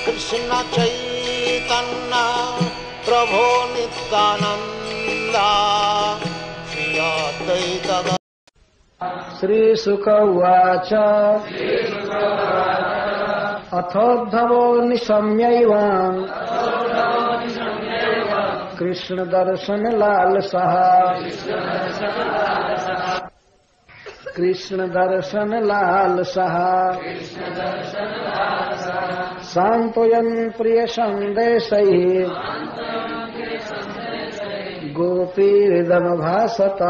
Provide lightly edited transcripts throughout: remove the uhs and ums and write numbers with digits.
कृष्ण चैतन्य प्रभो नित्यानंदा श्री अद्वैत। श्रीशुक उवाच अथोद्धवो निशम्यैव कृष्ण दर्शन लालसः कृष्ण दर्शन लालसः सांत्वयन् प्रिय संदेशैः गोपीरिदमभासत।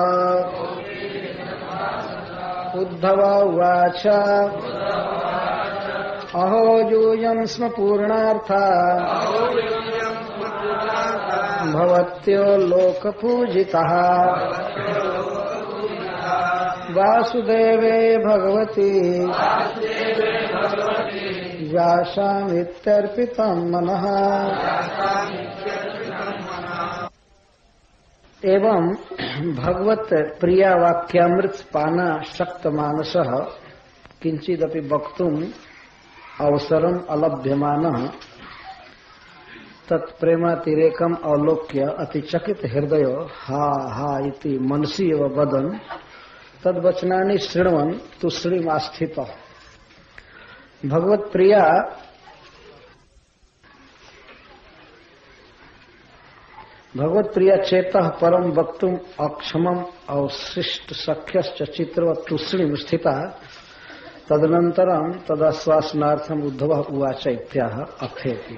उद्धव उवाच अहो यूयं स्म पूर्णार्था भवत्यो लोकपूजितः वासुदेवे भगवती यासामित्यर्पितं मनः। एवं भगवत प्रिया वाक्यामृत पाना शक्त मानसः किंचिदपि वक्तुम् अवसरम् अलभ्यमानः तत्प्रेमातिरेकम् अवलोक्य अतिचकित हृदय हा हा इति मनसि एव वदन् तद्वचनानि शृण्वन् तुष्णीमास्थितः। भगवत प्रिया चेतः परम वक्तुम अक्षमम अवशिष्ट सख्यश्च चित्रवत् तुष्णीं स्थिता तदनन्तरं तदाश्वासनार्थम उद्धव उवाच इत्याह अथेति।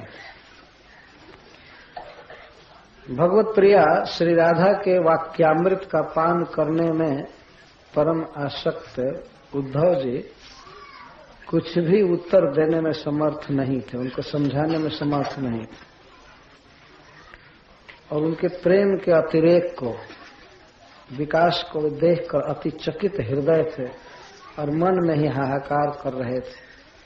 भगवत प्रिया श्री राधा के वाक्यामृत का पान करने में परम आसक्त उद्धव जी कुछ भी उत्तर देने में समर्थ नहीं थे, उनको समझाने में समर्थ नहीं थे और उनके प्रेम के अतिरेक को विकास को देखकर अति चकित हृदय थे और मन में ही हाहाकार कर रहे थे।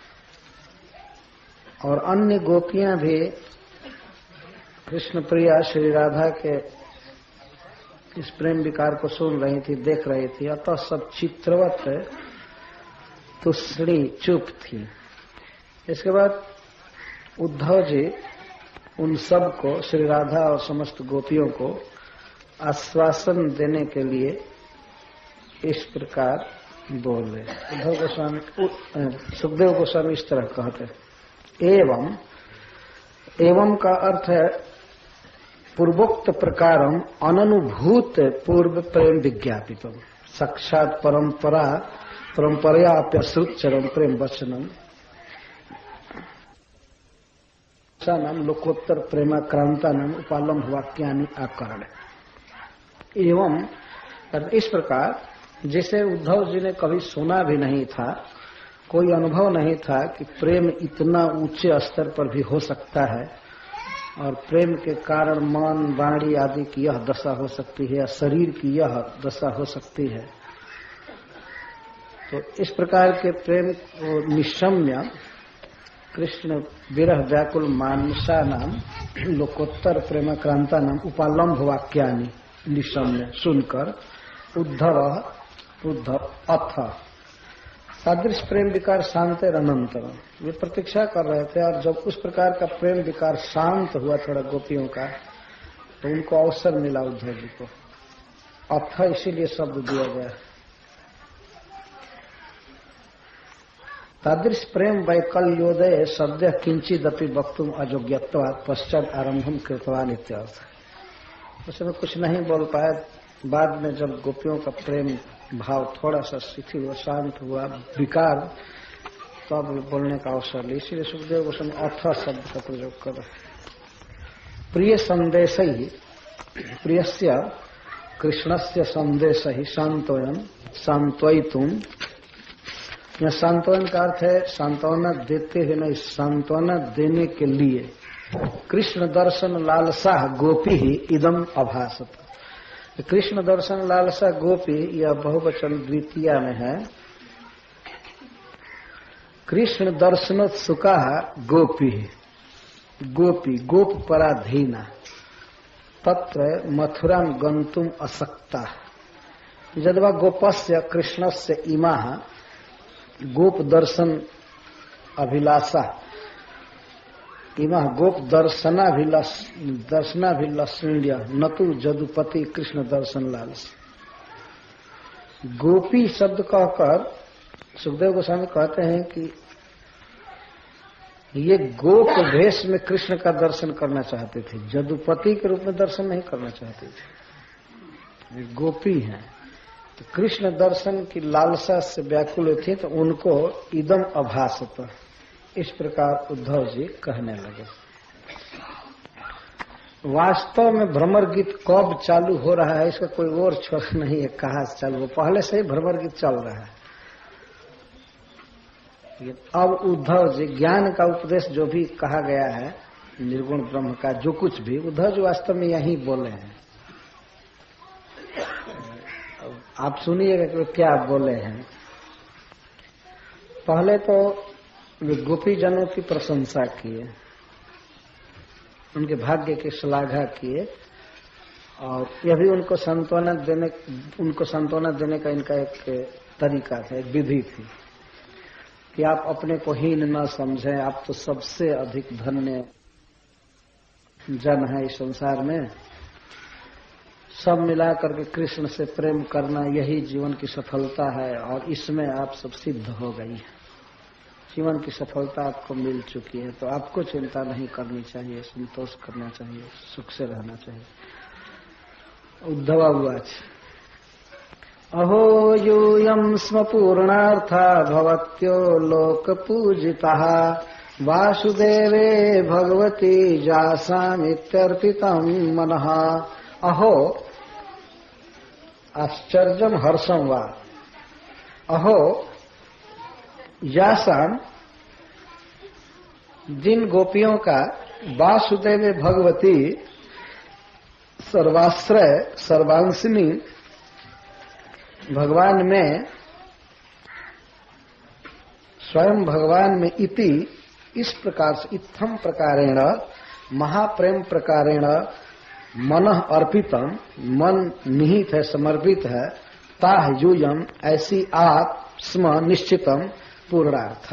और अन्य गोपियां भी कृष्ण प्रिया श्री राधा के इस प्रेम विकार को सुन रही थी, देख रही थी, अतः सब चित्रवत तुष्णी चुप थी। इसके बाद उद्धव जी उन सब को श्री राधा और समस्त गोपियों को आश्वासन देने के लिए इस प्रकार बोले। उद्धव गोस्वामी सुखदेव गोस्वामी इस तरह कहते एवं का अर्थ है पूर्वोक्त प्रकारम अननुभूत पूर्व प्रेम विज्ञापितम साक्षात परंपरया अप्यश्रुत चरम प्रेम वचनम नाम लोकोत्तर प्रेमाक्रांता नाम उपालम वाक्यानि आकरण। एवं इस प्रकार जिसे उद्धव जी ने कभी सुना भी नहीं था, कोई अनुभव नहीं था कि प्रेम इतना ऊंचे स्तर पर भी हो सकता है और प्रेम के कारण मन वाणी आदि की यह दशा हो सकती है या शरीर की यह दशा हो सकती है। तो इस प्रकार के प्रेम को निशम्य कृष्ण विरह व्याकुल मानसा नाम लोकोत्तर प्रेमाक्रांता नाम उपालम्भ वाक्यानि निशम्य सुनकर उद्धव अथ सादृश प्रेम विकार शांत अनंतरम वे प्रतीक्षा कर रहे थे। और जब उस प्रकार का प्रेम विकार शांत हुआ थोड़ा गोपियों का तो उनको अवसर मिला उद्धव जी को। अथ इसीलिए शब्द दिया गया। तादृश प्रेम वैकल्योदय सद्य किंचिदपि वक्तुम अयोग्यत्वात् पश्चात आरंभम कृतवान इत्यर्थ। उसमें कुछ नहीं बोल पाया। बाद में जब गोपियों का प्रेम भाव थोड़ा सा शिथिल हुआ, शांत हुआ, विकार, तब बोलने का अवसर लिया। इसीलिए सुखदेव गोस्वामी अथ शब्द का प्रयोग कर रहे। प्रिय संदेश ही प्रियस्य कृष्णस्य संदेश ही सांत्वयन सांत्वयितुम। यह सांत्वयन का अर्थ है सांत्वना देते हैं, नहीं सांत्वना देने के लिए। कृष्ण दर्शन लालसा गोपी ही इदम अभासत। कृष्ण दर्शन लालसा गोपी यह बहुवचन द्वितीया में है। कृष्ण दर्शनोत्सुका गोपी गोपी गोप पराधीना तत्र मथुरां गंतुम असक्ता यद्वा गोपस्य कृष्णस्य इमाः गोप दर्शन अभिलाषा इमः गोप दर्शनाभिलषण्य नतु जदुपति कृष्ण दर्शन लालस। गोपी शब्द कहकर सुखदेव गोस्वामी कहते हैं कि ये गोप भेष में कृष्ण का दर्शन करना चाहते थे, जदुपति के रूप में दर्शन नहीं करना चाहते थे। ये गोपी हैं तो कृष्ण दर्शन की लालसा से व्याकुल थे, तो उनको इदम अभासत, इस प्रकार उद्धव जी कहने लगे। वास्तव में भ्रमर गीत कब चालू हो रहा है इसका कोई और छोर नहीं है, कहाँ से चालू हो, पहले से ही भ्रमर गीत चल रहा है। अब उद्धव जी ज्ञान का उपदेश जो भी कहा गया है निर्गुण ब्रह्म का, जो कुछ भी उद्धव जी वास्तव में यही बोले हैं। आप सुनिएगा कि क्या बोले हैं। पहले तो वे गोपी जनों की प्रशंसा किए, उनके भाग्य की श्लाघा किए, और यह भी उनको सांत्वना देने का इनका एक तरीका था, एक विधि थी कि आप अपने को हीन न समझें, आप तो सबसे अधिक धन्य जन है इस संसार में। सब मिला करके कृष्ण से प्रेम करना यही जीवन की सफलता है, और इसमें आप सब सिद्ध हो गई। जीवन की सफलता आपको मिल चुकी है, तो आपको चिंता नहीं करनी चाहिए, संतोष करना चाहिए, सुख से रहना चाहिए। उद्धवाच अहो यूयं स्म पूर्णार्था भवत्यो लोक पूजितः वासुदेवे भगवती जासामित्यर्पितं मनः। अहो आश्चर्यम हर्षम वा, अहो यासाम जिन गोपियों का वासुदेव भगवती सर्वाश्रय सर्वांशिनी भगवान में, स्वयं भगवान में इति इस प्रकार से इत्थम प्रकारेण महाप्रेम प्रकारेण मन अर्पितम, मन निहित है समर्पित है, ताह यूयम ऐसी आप स्म निश्चितम पूर्णार्थ,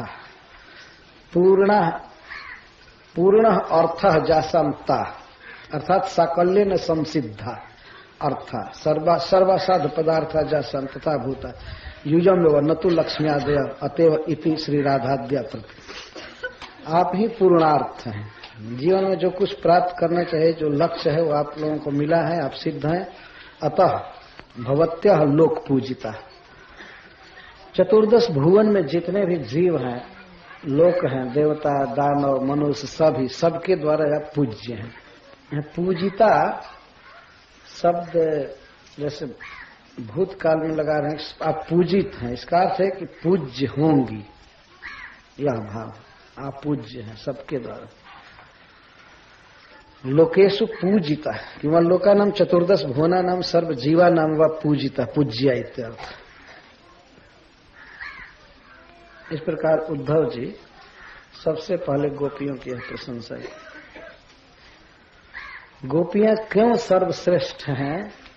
पूर्ण अर्थ जासमता अर्थात साकल्य न संसिद्धा अर्थ सर्वसाध पदार्थ जासम तथा भूता युजम व नतु लक्ष्म्यादय अतएव इति श्री राधाद्य प्रति। आप ही पूर्णार्थ हैं, जीवन में जो कुछ प्राप्त करना चाहिए, जो लक्ष्य है वो आप लोगों को मिला है, आप सिद्ध हैं। अतः भवत्यः लोक पूजिता, चतुर्दश भुवन में जितने भी जीव हैं, लोक हैं, देवता दानव मनुष्य सभी, सबके द्वारा आप पूज्य हैं। पूजिता शब्द जैसे भूतकाल में लगा रहे हैं, आप पूजित हैं, इसका अर्थ है कि पूज्य होंगी, यह भाव, आप पूज्य हैं सबके द्वारा। लोकेशु पूजिता, कि वह लोका नाम चतुर्दश भुवना नाम सर्व जीवा नाम व पूजिता पूज्या इत्यर्थ। इस प्रकार उद्धव जी सबसे पहले गोपियों की प्रशंसा है। गोपियां क्यों सर्वश्रेष्ठ हैं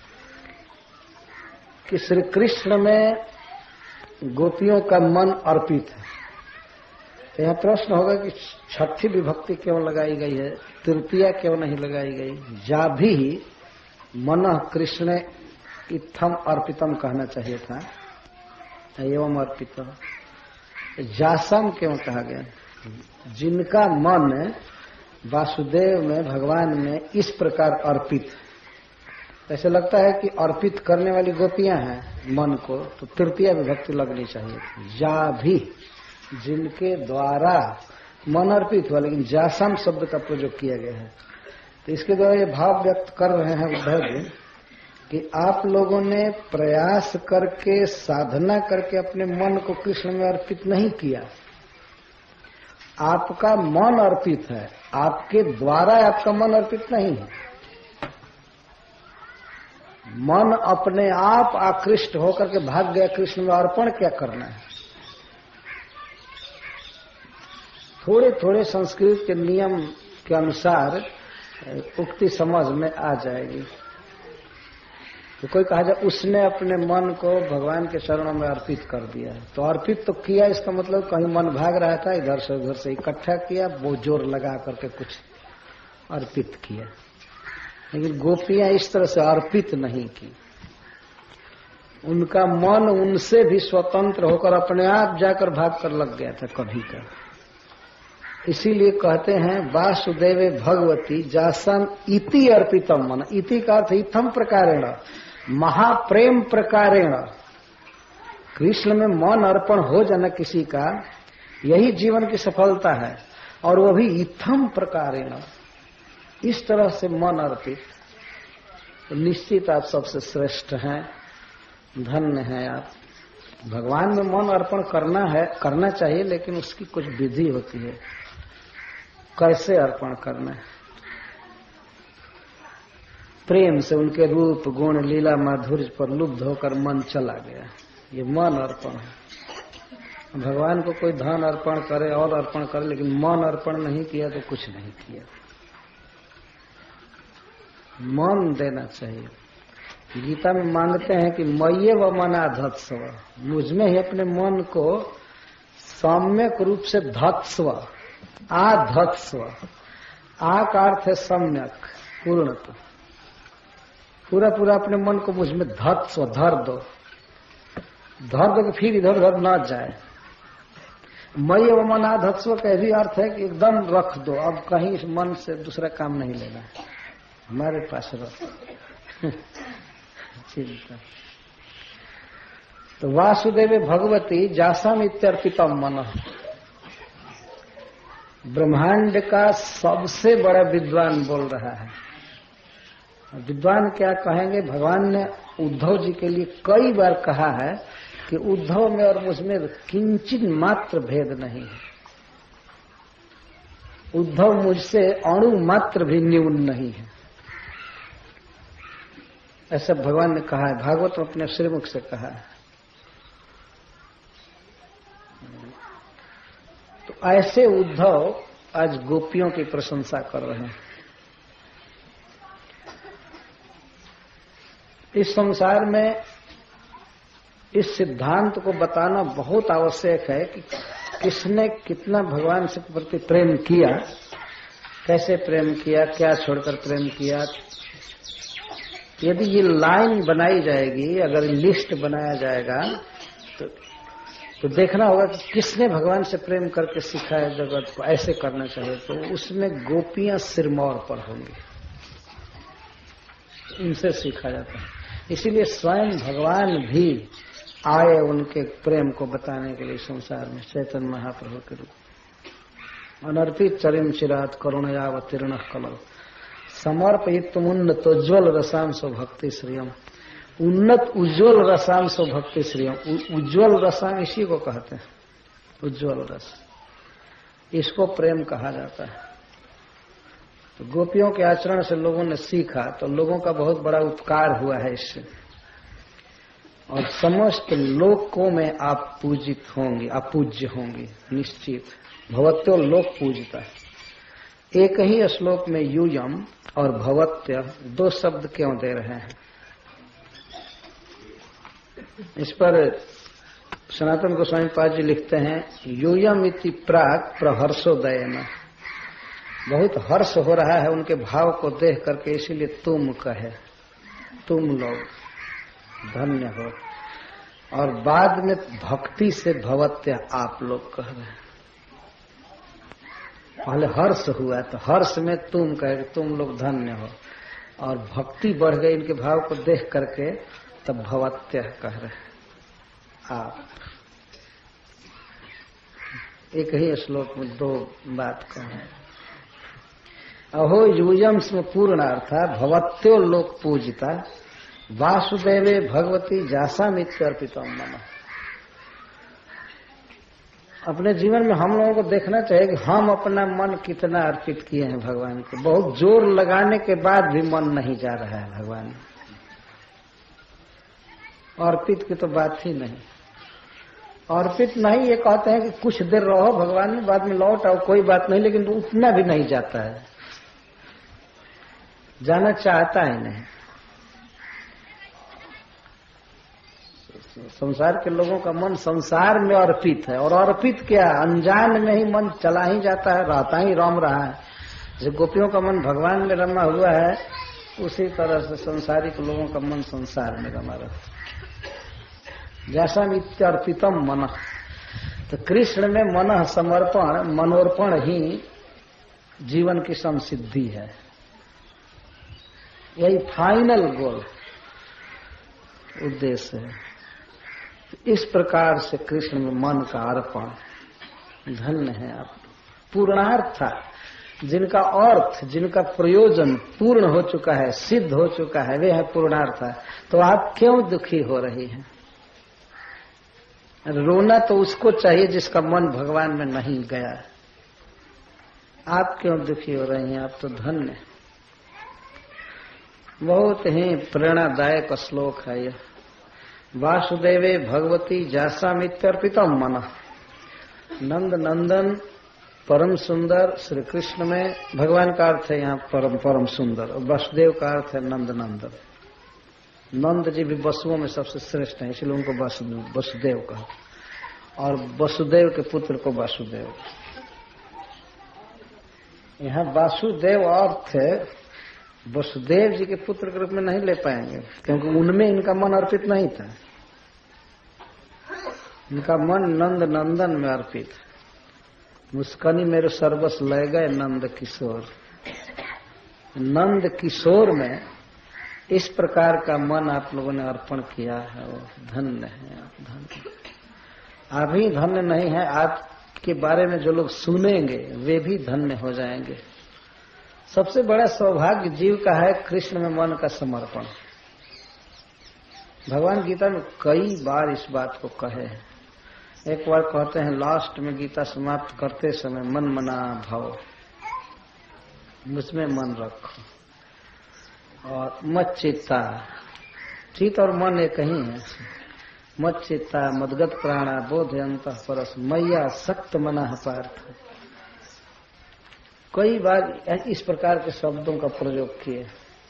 कि श्री कृष्ण में गोपियों का मन अर्पित है। तो यहाँ प्रश्न होगा कि छठी विभक्ति क्यों लगाई गई है, तृतीया क्यों नहीं लगाई गई? जा भी मन कृष्ण इत्थम अर्पितम कहना चाहिए था, एवं अर्पितम। जासम क्यों कहा गया? जिनका मन वासुदेव में भगवान में इस प्रकार अर्पित। ऐसे लगता है कि अर्पित करने वाली गोपियां हैं मन को, तो तृतीया विभक्ति लगनी चाहिए थी। जा भी जिनके द्वारा मन अर्पित हुआ, लेकिन जासम शब्द का प्रयोग किया गया है। तो इसके द्वारा ये भाव व्यक्त कर रहे हैं उद्धव जी कि आप लोगों ने प्रयास करके साधना करके अपने मन को कृष्ण में अर्पित नहीं किया, आपका मन अर्पित है, आपके द्वारा आपका मन अर्पित नहीं है। मन अपने आप आकृष्ट होकर के भाग गया कृष्ण में, अर्पण क्या करना है? थोड़े थोड़े संस्कृत के नियम के अनुसार उक्ति समझ में आ जाएगी। तो कोई कहा जाए उसने अपने मन को भगवान के चरणों में अर्पित कर दिया, तो अर्पित तो किया, इसका मतलब कहीं मन भाग रहा था, इधर से उधर से इकट्ठा किया, वो जोर लगा करके कुछ अर्पित किया। लेकिन गोपियां इस तरह से अर्पित नहीं की, उनका मन उनसे भी स्वतंत्र होकर अपने आप जाकर भाग कर लग गया था कभी का। इसीलिए कहते हैं वासुदेवे भगवती जासम इति अर्पितम मन। इति का अर्थ इथम प्रकारेण, महाप्रेम प्रकारेण। कृष्ण में मन अर्पण हो जाना किसी का, यही जीवन की सफलता है, और वो भी इथम प्रकारेण, इस तरह से मन अर्पित। तो निश्चित आप सबसे श्रेष्ठ हैं, धन्य हैं आप। भगवान में मन अर्पण करना चाहिए, लेकिन उसकी कुछ विधि होती है, कैसे अर्पण करना है। प्रेम से उनके रूप गुण लीला माधुर्य पर लुब्ध होकर मन चला गया, ये मन अर्पण है। भगवान को कोई धन अर्पण करे और अर्पण करे, लेकिन मन अर्पण नहीं किया तो कुछ नहीं किया। मन देना चाहिए। गीता में मांगते हैं कि मय्ये व मना धत्स्व, मुझमें ही अपने मन को सम्यक रूप से धत्स्व, आधत्स्व। आ का अर्थ है सम्यक, पूर्णतः, पूरा पूरा अपने मन को मुझमें धत्स्व, धर दो कि फिर इधर उधर न जाए। मय्ये व मना धत्स्व का भी अर्थ है कि एकदम रख दो, अब कहीं इस मन से दूसरा काम नहीं लेना है, हमारे पास रखो। चिंता। तो वासुदेवे भगवती जासम इत्यर्पितम मन। ब्रह्मांड का सबसे बड़ा विद्वान बोल रहा है। विद्वान क्या कहेंगे, भगवान ने उद्धव जी के लिए कई बार कहा है कि उद्धव में और मुझमें किंचित मात्र भेद नहीं है, उद्धव मुझसे अणु मात्र भी न्यून नहीं है, ऐसा भगवान ने कहा है। भागवत में अपने श्रीमुख से कहा है। तो ऐसे उद्धव आज गोपियों की प्रशंसा कर रहे हैं। इस संसार में इस सिद्धांत को बताना बहुत आवश्यक है कि किसने कितना भगवान से प्रति प्रेम किया, कैसे प्रेम किया, क्या छोड़कर प्रेम किया। यदि ये लाइन बनाई जाएगी, अगर लिस्ट बनाया जाएगा, तो देखना होगा कि किसने भगवान से प्रेम करके सिखाया जगत को ऐसे करना चाहिए, तो उसमें गोपियां सिरमौर पर होंगी, इनसे सीखा जाता है। इसीलिए स्वयं भगवान भी आए उनके प्रेम को बताने के लिए संसार में, चैतन्य महाप्रभु के रूप। अनर्पित चरिम चिरात करुणयावतीर्ण कलौ समर्पयित उन्नतोज्वल रसांसो भक्ति श्रियम। उन्नत उज्ज्वल रसांसो भक्ति श्रियम। उज्ज्वल रसांस इसी को कहते हैं, उज्ज्वल रस, इसको प्रेम कहा जाता है। तो गोपियों के आचरण से लोगों ने सीखा, तो लोगों का बहुत बड़ा उपकार हुआ है इससे, और समस्त लोकों में आप पूजित होंगे, आप पूज्य होंगे निश्चित। भवत्यो लोक पूजता है। एक ही श्लोक में यूयम और भवत्य दो शब्द क्यों दे रहे हैं, इस पर सनातन गोस्वामी पाद जी लिखते हैं, यूयम इति प्राक प्रहर्षोदयन। बहुत हर्ष हो रहा है उनके भाव को देख करके, इसीलिए तुम कहे, तुम लोग धन्य हो। और बाद में भक्ति से भवत्य आप लोग कह रहे हैं। पहले हर्ष हुआ तो हर्ष में तुम कहे, तुम लोग धन्य हो, और भक्ति बढ़ गई इनके भाव को देख करके, तब भवत्य कह रहे आप। एक ही श्लोक में दो बात कहें। अहो यूयम स्म पूर्णार्था भवत्यो लोक पूजिता वासुदेवे भगवती जासामित्यर्पितम मम। अपने जीवन में हम लोगों को देखना चाहिए कि हम अपना मन कितना अर्पित किए हैं भगवान को। बहुत जोर लगाने के बाद भी मन नहीं जा रहा है भगवान, अर्पित की तो बात ही नहीं। अर्पित नहीं, ये कहते हैं कि कुछ देर रहो भगवान में, बाद में लौट आओ, कोई बात नहीं, लेकिन उतना भी नहीं जाता है, जाना चाहता ही नहीं। संसार के लोगों का मन संसार में अर्पित है। और अर्पित क्या, अनजान में ही मन चला ही जाता है, रहता ही रम रहा है। जो गोपियों का मन भगवान में रमा हुआ है, उसी तरह से संसारिक लोगों का मन संसार में रमा रहता है। जैसा नित्यार्पितम मन, तो कृष्ण में मन समर्पण, मनोर्पण ही जीवन की संसिद्धि है। यही फाइनल गोल, उद्देश्य है। इस प्रकार से कृष्ण में मन का अर्पण, धन्य है आप। पूर्णार्थ, जिनका अर्थ, जिनका प्रयोजन पूर्ण हो चुका है, सिद्ध हो चुका है, वे है पूर्णार्थ। तो आप क्यों दुखी हो रही हैं? रोना तो उसको चाहिए जिसका मन भगवान में नहीं गया। आप क्यों दुखी हो रही हैं? आप तो धन्य। बहुत ही प्रेरणादायक श्लोक है यह। वासुदेवे भगवती जासामित्यर्पितम मन। नंद नंदन परम सुंदर श्री कृष्ण में, भगवान का अर्थ है यहाँ परम परम सुंदर, और वसुदेव का अर्थ है नंद नंदन। नंद जी भी वसुओं में सबसे श्रेष्ठ है, इसलिए उनको वसुदेव कहा, और वसुदेव के पुत्र को वासुदेव। यहाँ वासुदेव अर्थ है वसुदेव जी के पुत्र के रूप में नहीं ले पाएंगे, क्योंकि उनमें इनका मन अर्पित नहीं था। इनका मन नंद नंदन में अर्पित। मुस्कनी मेरे सर्वस ले गए नंद किशोर। नंद किशोर में इस प्रकार का मन आप लोगों ने अर्पण किया है, वो धन्य है। आप धन्य, आप ही धन्य नहीं है, आपके बारे में जो लोग सुनेंगे वे भी धन्य हो जाएंगे। सबसे बड़ा सौभाग्य जीव का है कृष्ण में मन का समर्पण। भगवान गीता में कई बार इस बात को कहे हैं। एक बार कहते हैं लास्ट में गीता समाप्त करते समय, मन मना भव, मुझमें मन रखो, और मत चित्ता, चित्त और मन एक ही है। मत चित्ता मदगत प्राणा बोधयंत परस मैया सक्त मना पार्थ। कई बार इस प्रकार के शब्दों का प्रयोग किए।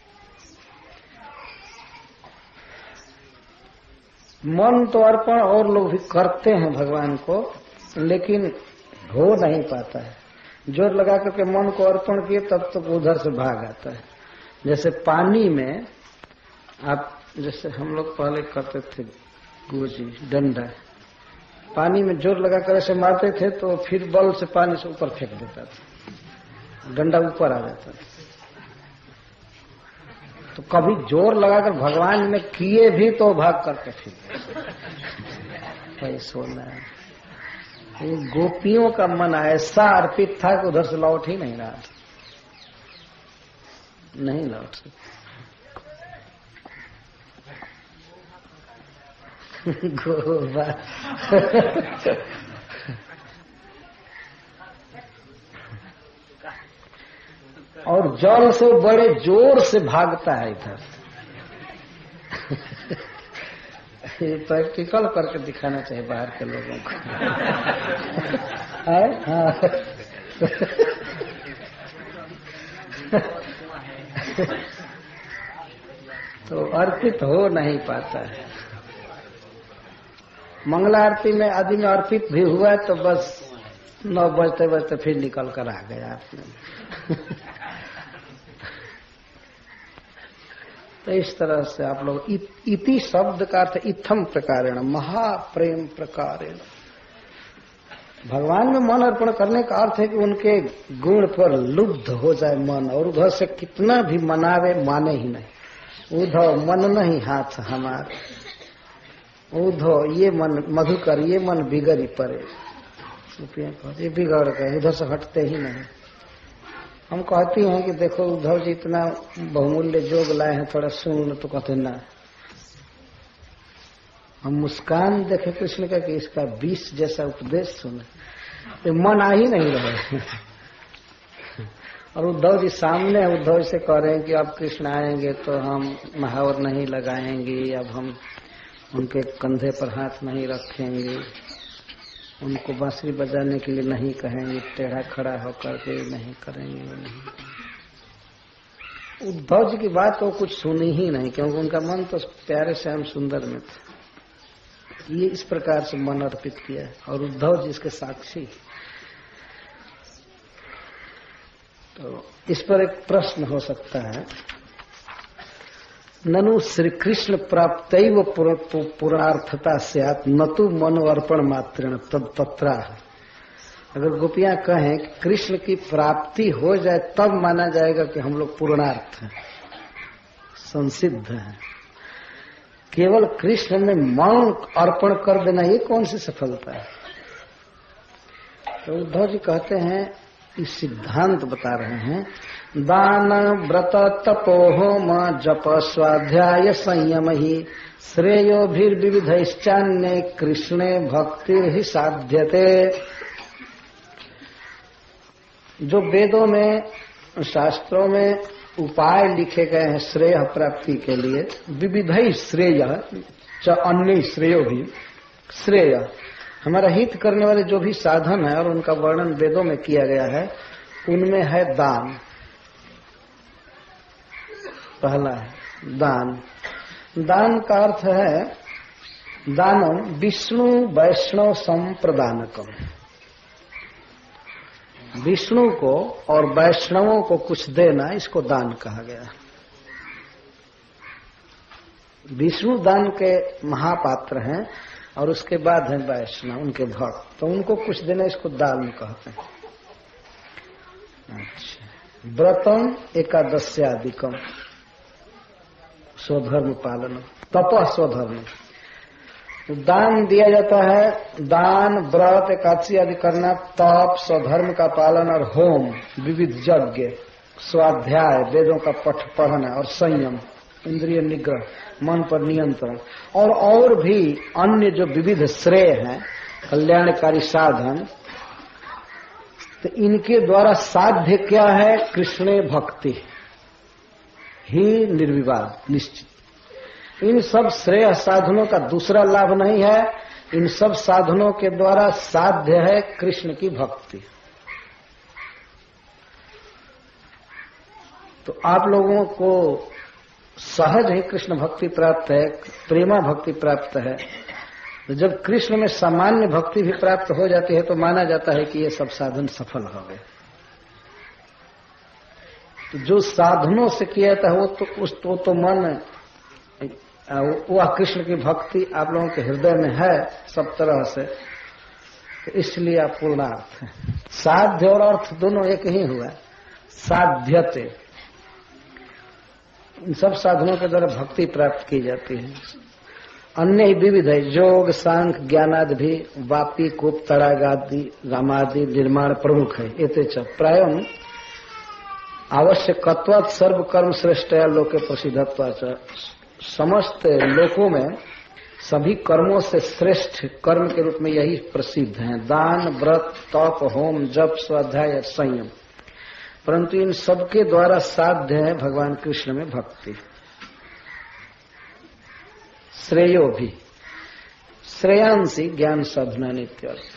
मन तो अर्पण और लोग भी करते हैं भगवान को, लेकिन हो नहीं पाता है। जोर लगा करके मन को अर्पण किए तब तो उधर से भाग आता है। जैसे पानी में आप, जैसे हम लोग पहले करते थे गोजी डंडा, पानी में जोर लगा कर ऐसे मारते थे तो फिर बल से पानी से ऊपर फेंक देता था, डंडा ऊपर आ जाता था। तो कभी जोर लगाकर भगवान में किए भी तो भाग करके फिर सोना है। ये गोपियों का मन ऐसा अर्पित था कि उधर से लौट ही नहीं रहा, नहीं लौट सकता। गोबा और जल से बड़े जोर से भागता है इधर। ये प्रैक्टिकल करके दिखाना चाहिए बाहर के लोगों को। हाँ। तो अर्पित हो नहीं पाता है। मंगला आरती में आदि में अर्पित भी हुआ तो बस 9 बजते बजते फिर निकल कर आ गया आपने। तो इस तरह से आप लोग इति शब्द का अर्थ इत्थम प्रकारेण, महाप्रेम प्रकारेण। भगवान में मन अर्पण करने का अर्थ है कि उनके गुण पर लुब्ध हो जाए मन, और उधर से कितना भी मनावे माने ही नहीं। उधो मन नहीं हाथ हमार, उधो ये मन मधुकर, ये मन बिगड़ी पड़े। ये बिगड़ गए, उधर से हटते ही नहीं। हम कहती हैं कि देखो उद्धव जी इतना बहुमूल्य जोग लाए हैं, थोड़ा सुन लो, तो कहते ना। हम मुस्कान देखे कृष्ण का कि इसका 20 जैसा उपदेश सुने, तो मन आ ही नहीं रहे। और उद्धव जी सामने, उद्धव से कह रहे हैं कि अब कृष्ण आएंगे तो हम महावर नहीं लगाएंगे, अब हम उनके कंधे पर हाथ नहीं रखेंगे, उनको बांसुरी बजाने के लिए नहीं कहेंगे, टेढ़ा खड़ा होकर के नहीं करेंगे। नहीं, उद्धव जी की बात वो कुछ सुनी ही नहीं, क्योंकि उनका मन तो प्यारे श्याम सुंदर में था। ये इस प्रकार से मन अर्पित किया है और उद्धव जी इसके साक्षी। तो इस पर एक प्रश्न हो सकता है, ननु श्री कृष्ण प्राप्तैव पूर्णार्थता स्यात् न तु मनोअर्पण मात्रेण तत्पत्रा। अगर गोपियां कहें कि कृष्ण की प्राप्ति हो जाए तब माना जाएगा कि हम लोग पूर्णार्थ हैं, संसिद्ध हैं। केवल कृष्ण में मन अर्पण कर देना ये कौन सी सफलता है? तो उद्धव जी कहते हैं, इस सिद्धांत बता रहे हैं, दान व्रत तपो होम जप स्वाध्याय संयम ही श्रेयोभिर्विविधैश्चान्ये कृष्णे भक्तिर्हि साध्यते। जो वेदों में शास्त्रों में उपाय लिखे गए हैं श्रेय प्राप्ति के लिए, विविधै श्रेय च अन्य श्रेयो भी, श्रेय हमारा हित करने वाले जो भी साधन है और उनका वर्णन वेदों में किया गया है, उनमें है दान। पहला है दान। दान का अर्थ है दानम विष्णु वैष्णव संप्रदानकम। विष्णु को और वैष्णवों को कुछ देना, इसको दान कहा गया। विष्णु दान के महापात्र हैं और उसके बाद हैं वैष्णव, उनके भक्त, तो उनको कुछ देना इसको दान कहते हैं। अच्छा, व्रतम एकादश्यादिकम स्वधर्म पालन, तप स्वधर्म। तो दान दिया जाता है, दान व्रत एकादशी आदि करना, तप स्वधर्म का पालन और होम विविध यज्ञ, स्वाध्याय वेदों का पढ़ना और संयम इंद्रिय निग्रह, मन पर नियंत्रण और भी अन्य जो विविध श्रेय हैं, कल्याणकारी साधन, तो इनके द्वारा साध्य क्या है? कृष्ण भक्ति ही निर्विवाद निश्चित। इन सब श्रेय साधनों का दूसरा लाभ नहीं है, इन सब साधनों के द्वारा साध्य है कृष्ण की भक्ति। तो आप लोगों को सहज ही कृष्ण भक्ति प्राप्त है, प्रेमा भक्ति प्राप्त है। तो जब कृष्ण में सामान्य भक्ति भी प्राप्त हो जाती है तो माना जाता है कि ये सब साधन सफल हो गए। तो जो साधनों से किया जाता है वो तो मन, वह कृष्ण की भक्ति आप लोगों के हृदय में है सब तरह से, तो इसलिए आप पूर्णार्थ है। साध्य और अर्थ दोनों एक ही हुआ, साध्यते। इन सब साधनों के द्वारा भक्ति प्राप्त की जाती है। अन्य ही विविध है, योग सांख्य ज्ञानादि भी वापी कूप तड़ागादि रामादि निर्माण प्रमुख है। एते च प्रायम आवश्यकत्वात् सर्व कर्म श्रेष्ठया लोके प्रसिद्धत्वात्। समस्त लोकों में सभी कर्मों से श्रेष्ठ कर्म के रूप में यही प्रसिद्ध है, दान व्रत तप होम जप स्वाध्याय संयम। परंतु इन सबके द्वारा साध्य है भगवान कृष्ण में भक्ति। श्रेयो भी, श्रेयांसी ज्ञान साधना नित्यर्थ,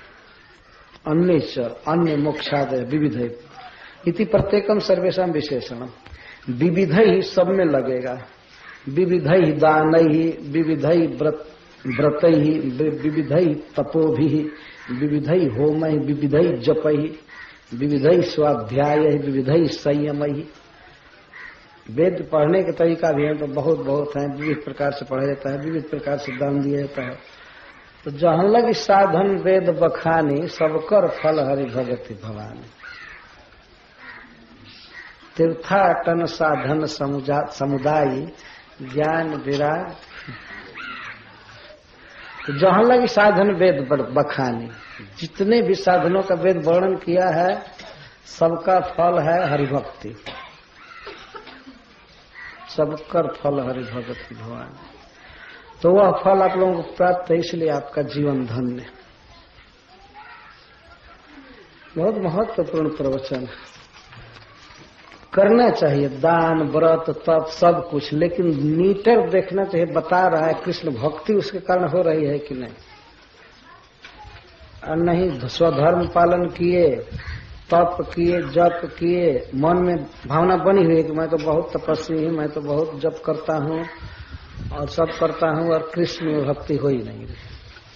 अन्य मोक्षादय विविध इति प्रत्येकम सर्वेशम विशेषणम। विविध ही सब में लगेगा, विविध ही दान ही, विविध ही व्रत ही, विविध ही तपो भी, विविध ही होम ही, विविध ही जप ही, विविध ही स्वाध्याय ही, विविध ही संयम ही। वेद पढ़ने के तरीका भी है तो बहुत है, विविध प्रकार से पढ़ा जाता है, विविध प्रकार से दान दिया जाता है। तो जहाँ लग साधन वेद बखानी, सबकर फल हरि भगति भवानी। तीर्थाटन साधन समुदाय ज्ञान विराग। तो जहाँ लग साधन वेद बखानी, जितने भी साधनों का वेद वर्णन किया है सबका फल है हरिभक्ति, सबकर फल हरि भगति भगवान। तो वह फल आप लोगों को प्राप्त है, इसलिए आपका जीवन धन्य। बहुत महत्वपूर्ण प्रवचन करना चाहिए, दान व्रत तप सब कुछ, लेकिन मीटर देखना चाहिए, बता रहा है कृष्ण भक्ति उसके कारण हो रही है कि नहीं। और नहीं स्वधर्म पालन किए, तप किए, जप किए, मन में भावना बनी हुई है कि मैं तो बहुत तपस्वी हूँ, मैं तो बहुत जप करता हूँ और सब करता हूं और कृष्ण में भक्ति हो ही नहीं रही।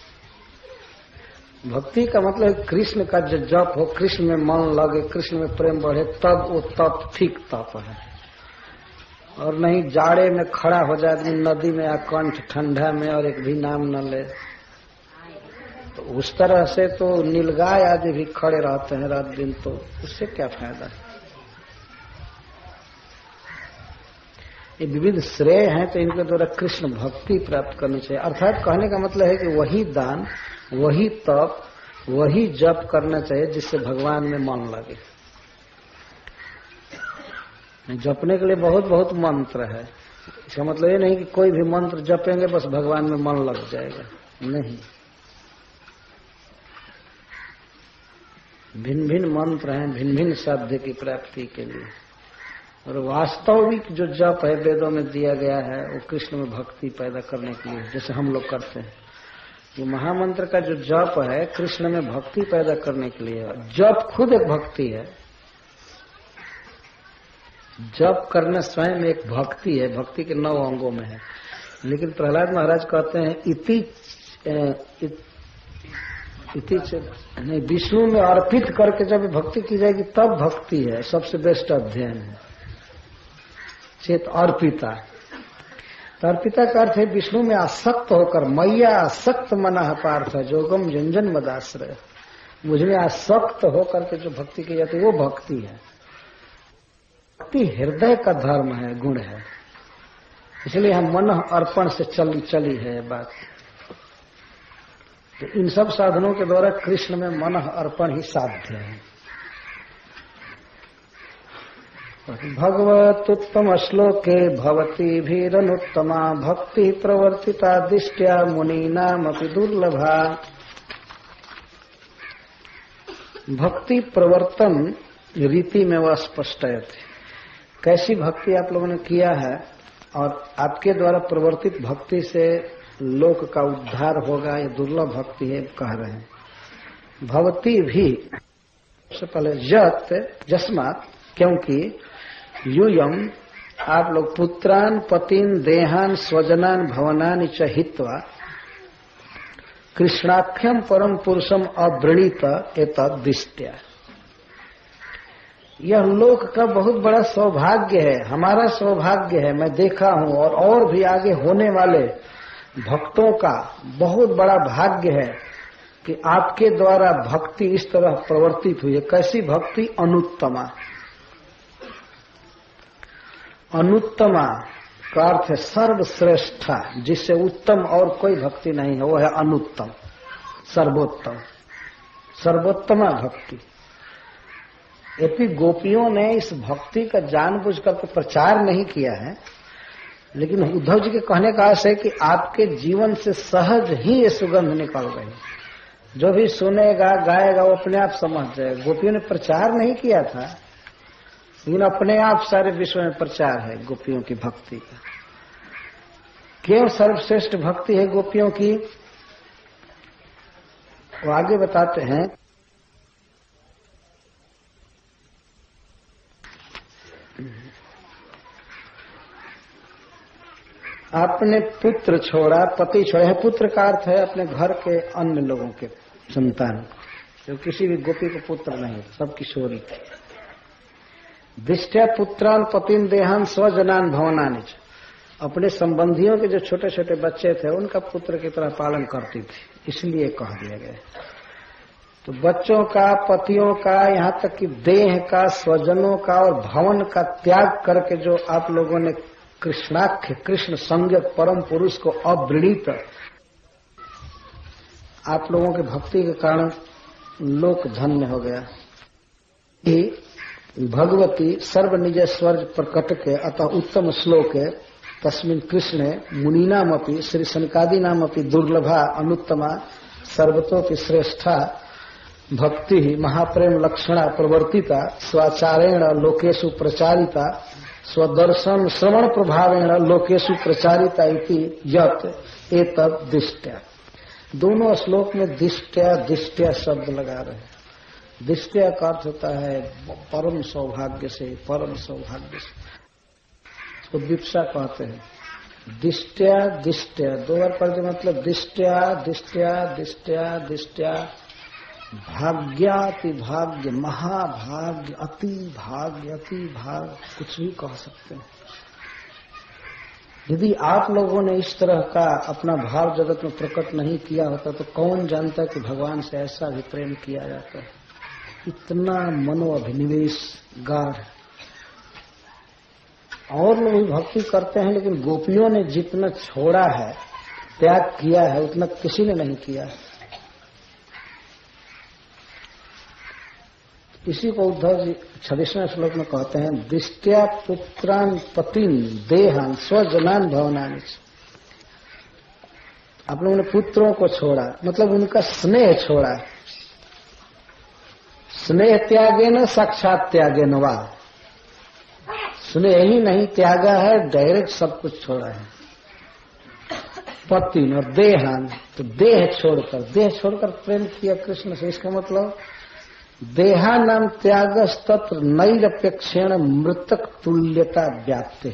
भक्ति का मतलब कृष्ण का जो जप हो, कृष्ण में मन लगे, कृष्ण में प्रेम बढ़े, तब वो तप ठीक तप है। और नहीं जाड़े में खड़ा हो जाए आदमी नदी में या कंठ ठंडा में और एक भी नाम न ले, तो उस तरह से तो नीलगाय आदि भी खड़े रहते हैं रात दिन, तो उससे क्या फायदा है। ये विविध श्रेय हैं, तो इनके द्वारा कृष्ण भक्ति प्राप्त करनी चाहिए। अर्थात कहने का मतलब है कि वही दान, वही तप, वही जप करना चाहिए जिससे भगवान में मन लगे। जपने के लिए बहुत बहुत मंत्र है, इसका मतलब ये नहीं कि कोई भी मंत्र जपेंगे बस भगवान में मन लग जाएगा, नहीं। भिन्न भिन्न मंत्र हैं भिन्न भिन्न साध्य की प्राप्ति के लिए। और वास्तविक जो जप है वेदों में दिया गया है वो कृष्ण में भक्ति पैदा करने के लिए, जैसे हम लोग करते हैं। ये महामंत्र का जो जप है कृष्ण में भक्ति पैदा करने के लिए। जप खुद एक भक्ति है, जप करना स्वयं एक भक्ति है, भक्ति के 9 अंगों में है। लेकिन प्रहलाद महाराज कहते हैं नहीं, विष्णु में अर्पित करके जब भक्ति की जाएगी तब भक्ति है, सबसे बेस्ट अध्ययन है। चेत अर्पिता, तो अर्पिता का अर्थ है विष्णु में आसक्त होकर, मैया आसक्त मना पार्थ है जोगम जंजन मदाश्रय, मुझमें आसक्त होकर के जो भक्ति की जाती है वो भक्ति है। भक्ति हृदय का धर्म है, गुण है, इसलिए हम मन अर्पण से चली है ये बात। तो इन सब साधनों के द्वारा कृष्ण में मन अर्पण ही साध्य है। भगवतुत्तम श्लोके भवती भीरनुत्तमा भक्ति प्रवर्तिता दिष्ट्या मुनीनामपि दुर्लभा। भक्ति प्रवर्तन रीति में वह स्पष्ट है। कैसी भक्ति आप लोगों ने किया है और आपके द्वारा प्रवर्तित भक्ति से लोक का उद्धार होगा, ये दुर्लभ भक्ति है कह रहे हैं। भवती भी सबसे पहले यत जस्मात, क्योंकि यूयम आप लोग पुत्रान पतिन देहान स्वजनान भवनानि च हित्वा कृष्णाख्यम परम पुरुषम अवृणीत एतद् दिष्ट्या। यह लोक का बहुत बड़ा सौभाग्य है, हमारा सौभाग्य है, मैं देखा हूं और भी आगे होने वाले भक्तों का बहुत बड़ा भाग्य है कि आपके द्वारा भक्ति इस तरह प्रवर्तित हुई है। कैसी भक्ति? अनुत्तमा। अनुत्तमा का अर्थ है सर्वश्रेष्ठा, जिससे उत्तम और कोई भक्ति नहीं है, वो है अनुत्तम, सर्वोत्तम, सर्वोत्तमा भक्ति। यद्यपि गोपियों ने इस भक्ति का जानबूझकर तो प्रचार नहीं किया है, लेकिन उद्धव जी के कहने का आशय है कि आपके जीवन से सहज ही ये सुगंध निकल रही, जो भी सुनेगा गाएगा वो अपने आप समझ जाएगा। गोपियों ने प्रचार नहीं किया था, लेकिन अपने आप सारे विश्व में प्रचार है गोपियों की भक्ति का। क्यों सर्वश्रेष्ठ भक्ति है गोपियों की, वो आगे बताते हैं। आपने पुत्र छोड़ा, पति छोड़ा। पुत्र का अर्थ है अपने घर के अन्य लोगों के संतान, जो किसी भी गोपी को पुत्र नहीं, सब किशोरी थे। दिष्ट्या पुत्रान पतिन देहान स्वजनान भवनानि, अपने संबंधियों के जो छोटे छोटे बच्चे थे उनका पुत्र की तरह पालन करती थी, इसलिए कह दिया गया। तो बच्चों का, पतियों का, यहाँ तक कि देह का, स्वजनों का और भवन का त्याग करके जो आप लोगों ने कृष्णाख्य कृष्ण संज्ञक परम पुरुष को अवृणीत, आप लोगों के भक्ति के कारण लोक धन्य हो गया। भगवती सर्वनिज स्वर्ग प्रकट के अतः उत्तम श्लोक है तस्मिन् कृष्णे मुनीनामपि श्री सनकादीनामपि दुर्लभा अनुत्तमा सर्वतोपि श्रेष्ठा भक्ति महाप्रेम लक्षणा प्रवर्तिता स्वाचारेण लोकेषु प्रचारिता स्वदर्शन श्रवण प्रभावेण लोकेषु प्रचारिता इति यत् एतद् दिष्ट्या। दोनों श्लोक में दिष्ट्या दिष्ट्या शब्द लगा रहे हैं। दिष्ट्या का अर्थ होता है परम सौभाग्य से, परम सौभाग्य से, उसको दीक्षा कहते हैं। दिष्ट्या दिष्ट्या, दो बार पढ़ के मतलब दिष्ट्या दिष्ट्या दिष्ट्या दिष्ट्या, भाग्याति भाग्य, महाभाग्य, अति भाग्य, अति भाग्य, कुछ भी कह सकते हैं। यदि आप लोगों ने इस तरह का अपना भाव जगत में प्रकट नहीं किया होता तो कौन जानता कि भगवान से ऐसा भी प्रेम किया जाता है। इतना मनोअभिनिवेश गाढ़। और लोग भी भक्ति करते हैं, लेकिन गोपियों ने जितना छोड़ा है, त्याग किया है, उतना किसी ने नहीं किया है। इसी को उद्धव जी 26वें श्लोक में कहते हैं, दिष्ट्या पुत्रान पतिन देहान स्वजनान भवनानि। आप लोगों ने पुत्रों को छोड़ा, मतलब उनका स्नेह छोड़ा। स्नेह त्यागे न साक्षात त्यागे न वा, स्नेह ही नहीं त्यागा है, डायरेक्ट सब कुछ छोड़ा है। पतिन और देहान, तो देह छोड़कर प्रेम किया कृष्ण से। इसका मतलब देहा नाम त्याग तत्र नैरपेक्षेण मृतक तुल्यता व्याप्ते।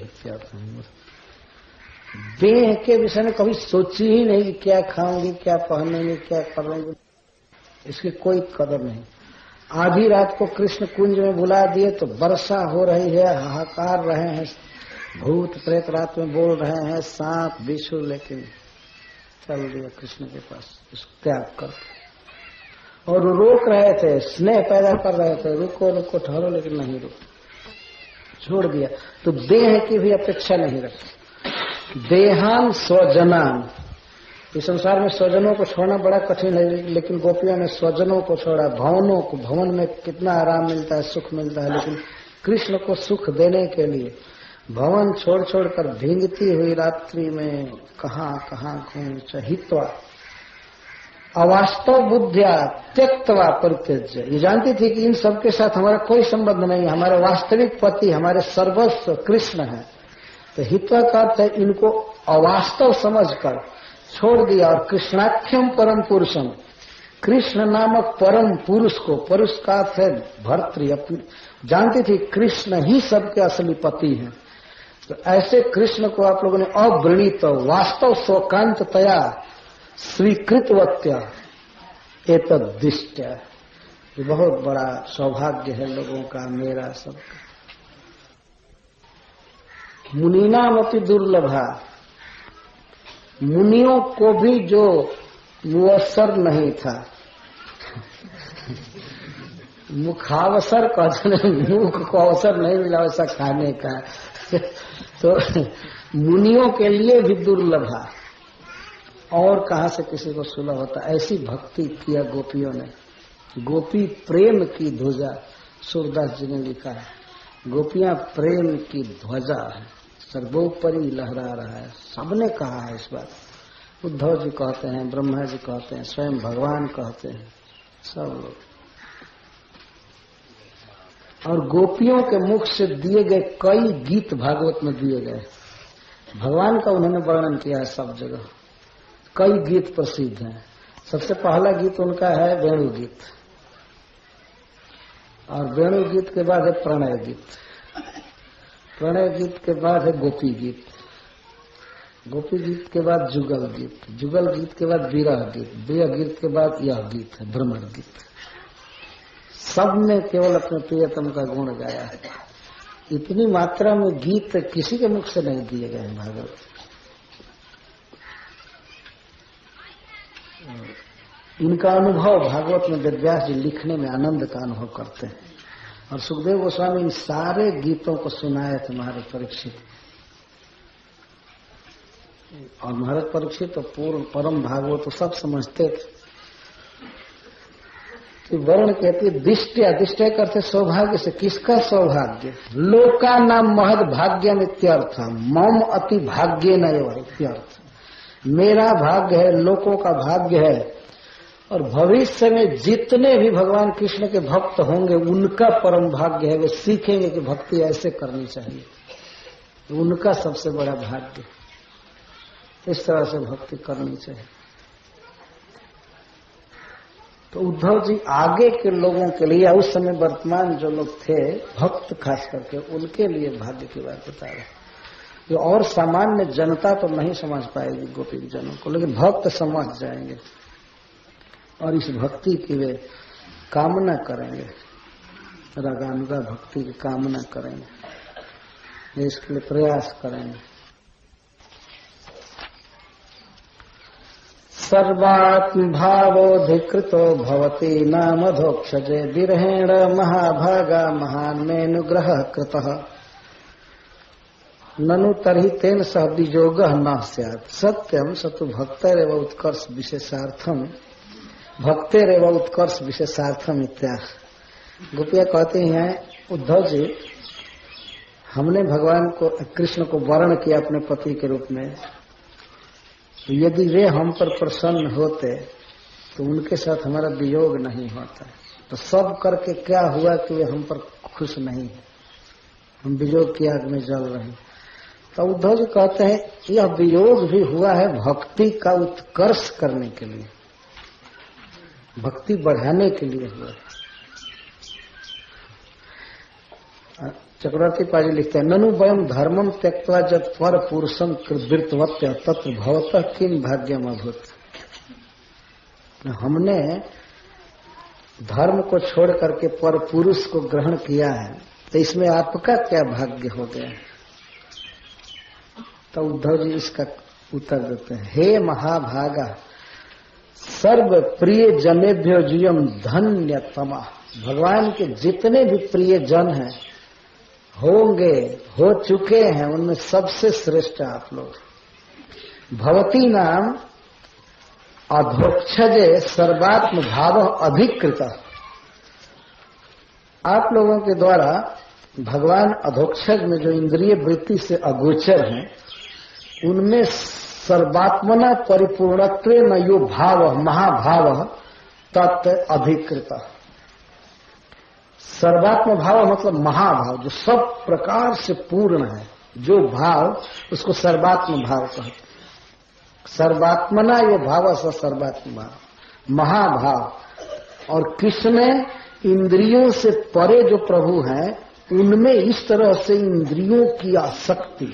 देह के विषय में कभी सोची ही नहीं कि क्या खाऊंगी, क्या पहनूंगी, क्या करूंगी, इसकी कोई कदर नहीं। आधी रात को कृष्ण कुंज में बुला दिए तो वर्षा हो रही है, हाहाकार रहे हैं, भूत प्रेत रात में बोल रहे हैं, सांप बिच्छू, लेकिन चल दिया कृष्ण के पास, इसको त्याग कर। और रोक रहे थे, स्नेह पैदा कर रहे थे, रुको रुको ठहरो, लेकिन नहीं रुको, छोड़ दिया। तो देह की भी अपेक्षा नहीं रखी। देहान स्वजनान, इस संसार में स्वजनों को छोड़ना बड़ा कठिन है, लेकिन गोपियों ने स्वजनों को छोड़ा। भवनों को, भवन में कितना आराम मिलता है, सुख मिलता है, लेकिन कृष्ण को सुख देने के लिए भवन छोड़ छोड़कर भींगती हुई रात्रि में कहां कहां घूम चहित्वा अवास्तव बुद्धिया त्यक्तवा परित्यज्य। ये जानती थी कि इन सबके साथ हमारा कोई संबंध नहीं है, हमारे वास्तविक पति, हमारे सर्वस्व कृष्ण है। तो हित्वा का अर्थ है इनको अवास्तव समझकर छोड़ दिया। और कृष्णाख्यम परम पुरुषम, कृष्ण नामक परम पुरुष को, पुरुष का अर्थ है भर्तृ, जानती थी कृष्ण ही सबके असली पति हैं। तो ऐसे कृष्ण को आप लोगों ने अवृणीत वास्तव स्वकांततया स्वीकृतवत्या एतद्दिष्ट्या। ये बहुत बड़ा सौभाग्य है लोगों का, मेरा सबका। मुनीनामपि दुर्लभा, मुनियों को भी जो मुअस्सर नहीं था, मुखावसर कहते, मुख को अवसर नहीं मिला वैसा खाने का, तो मुनियों के लिए भी दुर्लभा। और कहां से किसी को सुलभ होता, ऐसी भक्ति किया गोपियों ने। गोपी प्रेम की ध्वजा, सूरदास जी ने लिखा है, गोपियां प्रेम की ध्वजा है, सर्वोपरि लहरा रहा है। सबने कहा है इस बात। उद्धव जी कहते हैं, ब्रह्मा जी कहते हैं, स्वयं भगवान कहते हैं, सब लोग। और गोपियों के मुख से दिए गए कई गीत भागवत में दिए गए। भगवान का उन्होंने वर्णन किया है सब जगह। कई गीत प्रसिद्ध हैं। सबसे पहला गीत उनका है वेणु गीत, और वेणु गीत के बाद है प्रणय गीत, प्रणय गीत के बाद है गोपी गीत, गोपी गीत के बाद जुगल गीत, जुगल गीत के बाद विरह गीत, विरह गीत के बाद यह गीत है भ्रमर गीत। सबने केवल अपने प्रियतम का गुण गाया है। इतनी मात्रा में गीत किसी के मुख से नहीं दिए गए हैं भागवत। इनका अनुभव भागवत में वेदव्यास जी लिखने में आनंद का अनुभव करते हैं। और सुखदेव गोस्वामी इन सारे गीतों को सुनाए थे महाराज परीक्षित। और महाराज परीक्षित तो पूर्ण परम भागवत तो सब समझते थे। तो वर्ण कहती है दिष्ट्या, दिष्ट्या करते सौभाग्य से। किसका सौभाग्य? लोका नाम महद भाग्यम इत्यर्थ, मम अति भाग्य न इत्यर्थ। मेरा भाग्य है, लोगों का भाग्य है, और भविष्य में जितने भी भगवान कृष्ण के भक्त होंगे उनका परम भाग्य है। वे सीखेंगे कि भक्ति ऐसे करनी चाहिए, उनका सबसे बड़ा भाग्य। इस तरह से भक्ति करनी चाहिए। तो उद्धव जी आगे के लोगों के लिए, उस समय वर्तमान जो लोग थे भक्त खास करके, उनके लिए भाग्य की बात बता रहे। ये और सामान्य जनता तो नहीं समझ पाएगी गोपी जनों को, लेकिन भक्त समझ जाएंगे और इस भक्ति की वे कामना करेंगे, रागानुगा भक्ति की कामना करेंगे, इसके लिए प्रयास करेंगे। सर्वात्म भावोधिकृतो भवति नामधोक्षजे विरहेण महाभागा महान्मेनुग्रह कृतः ननु तर्हि तेन सह वियोगः न स्यात् सत्यम सतु भक्तेरेव उत्कर्ष विशेषार्थम भक्तेरेव उत्कर्ष विशेषार्थम इत्याह। गोपिया कहते हैं उद्धव जी, हमने भगवान को कृष्ण को वर्ण किया अपने पति के रूप में, तो यदि वे हम पर प्रसन्न होते तो उनके साथ हमारा वियोग नहीं होता। तो सब करके क्या हुआ कि वे हम पर खुश नहीं है, हम वियोग की आग में जल रहे हैं। तो उद्धव जी कहते हैं यह वियोग भी हुआ है भक्ति का उत्कर्ष करने के लिए, भक्ति बढ़ाने के लिए हुआ है। चक्रवर्ती पाजी लिखते हैं ननु वयम धर्मम त्यक्त्वा जब पर पुरुषम कृतवत्य तत्र भवतः किम भाग्यम अभूत। हमने धर्म को छोड़ करके पर पुरुष को ग्रहण किया है, तो इसमें आपका क्या भाग्य हो गया। तो उद्धव जी इसका उत्तर देते हैं, हे महाभागा सर्व प्रिय जनेभ्यो जीवम धन्यतमा। भगवान के जितने भी प्रिय जन हैं, होंगे, हो चुके हैं, उनमें सबसे श्रेष्ठ आप लोग। भवती नाम अधोक्षजे सर्वात्म भाव अधिकृत। आप लोगों के द्वारा भगवान अधोक्षज में जो इंद्रिय वृत्ति से अगोचर हैं, उनमें सर्वात्मना परिपूर्णत्व न यो भाव महाभाव तत् अधिकृत। सर्वात्म भाव मतलब महाभाव, जो सब प्रकार से पूर्ण है, जो भाव उसको सर्वात्म भाव कहते। सर्वात्मना यो भाव स सर्वात्म भाव, महाभाव। और किसने इंद्रियों से परे जो प्रभु हैं, उनमें इस तरह से इंद्रियों की आसक्ति।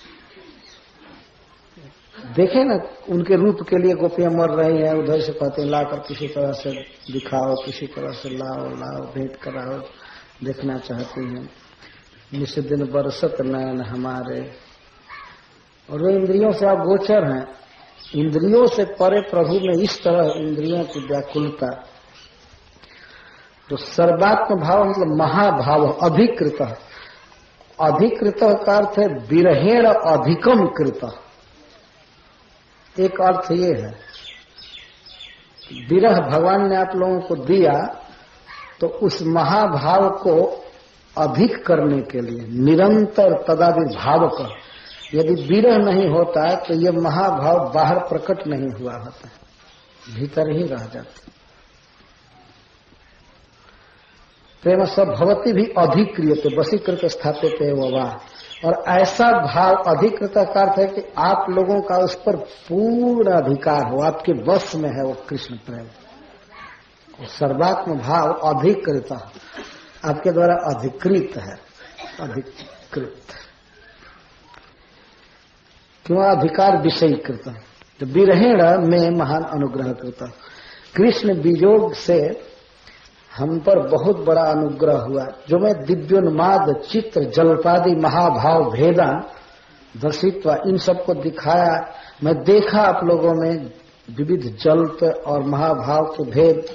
देखे ना, उनके रूप के लिए गोपियां मर रही हैं, उधर से कहते हैं लाकर किसी तरह से दिखाओ, किसी तरह से लाओ लाओ, भेंट कराओ, देखना चाहती हैं। निस दिन बरसत नयन हमारे। और वे इंद्रियों से आप गोचर हैं, इंद्रियों से परे प्रभु में इस तरह इंद्रियों की व्याकुलता। तो सर्वात्म भाव मतलब महाभाव अधिकृत। अधिकृत का अर्थ है विरहेण अधिकम कृत। एक अर्थ ये है, विरह भगवान ने आप लोगों को दिया तो उस महाभाव को अधिक करने के लिए निरंतर तदाविर्भाव कर। यदि विरह नहीं होता है तो ये महाभाव बाहर प्रकट नहीं हुआ होता, भीतर ही रह जाता। प्रेम सब भवती भी अधिक्रियते वशीकृत स्थापित है वह। और ऐसा भाव अधिकृत का अर्थ है कि आप लोगों का उस पर पूर्ण अधिकार हो, आपके वश में है वो कृष्ण प्रेम। सर्वात्म भाव अधिकृत, आपके द्वारा अधिकृत है, अधिकृत। क्यों अधिकार विषयीकृत। तो विरहेण में महान अनुग्रह कृत। कृष्ण वियोग से हम पर बहुत बड़ा अनुग्रह हुआ, जो मैं दिव्योन्माद चित्र जल्पादि महाभाव भेदा दर्शित्वा इन सबको दिखाया। मैं देखा आप लोगों में विविध जल्प और महाभाव के भेद।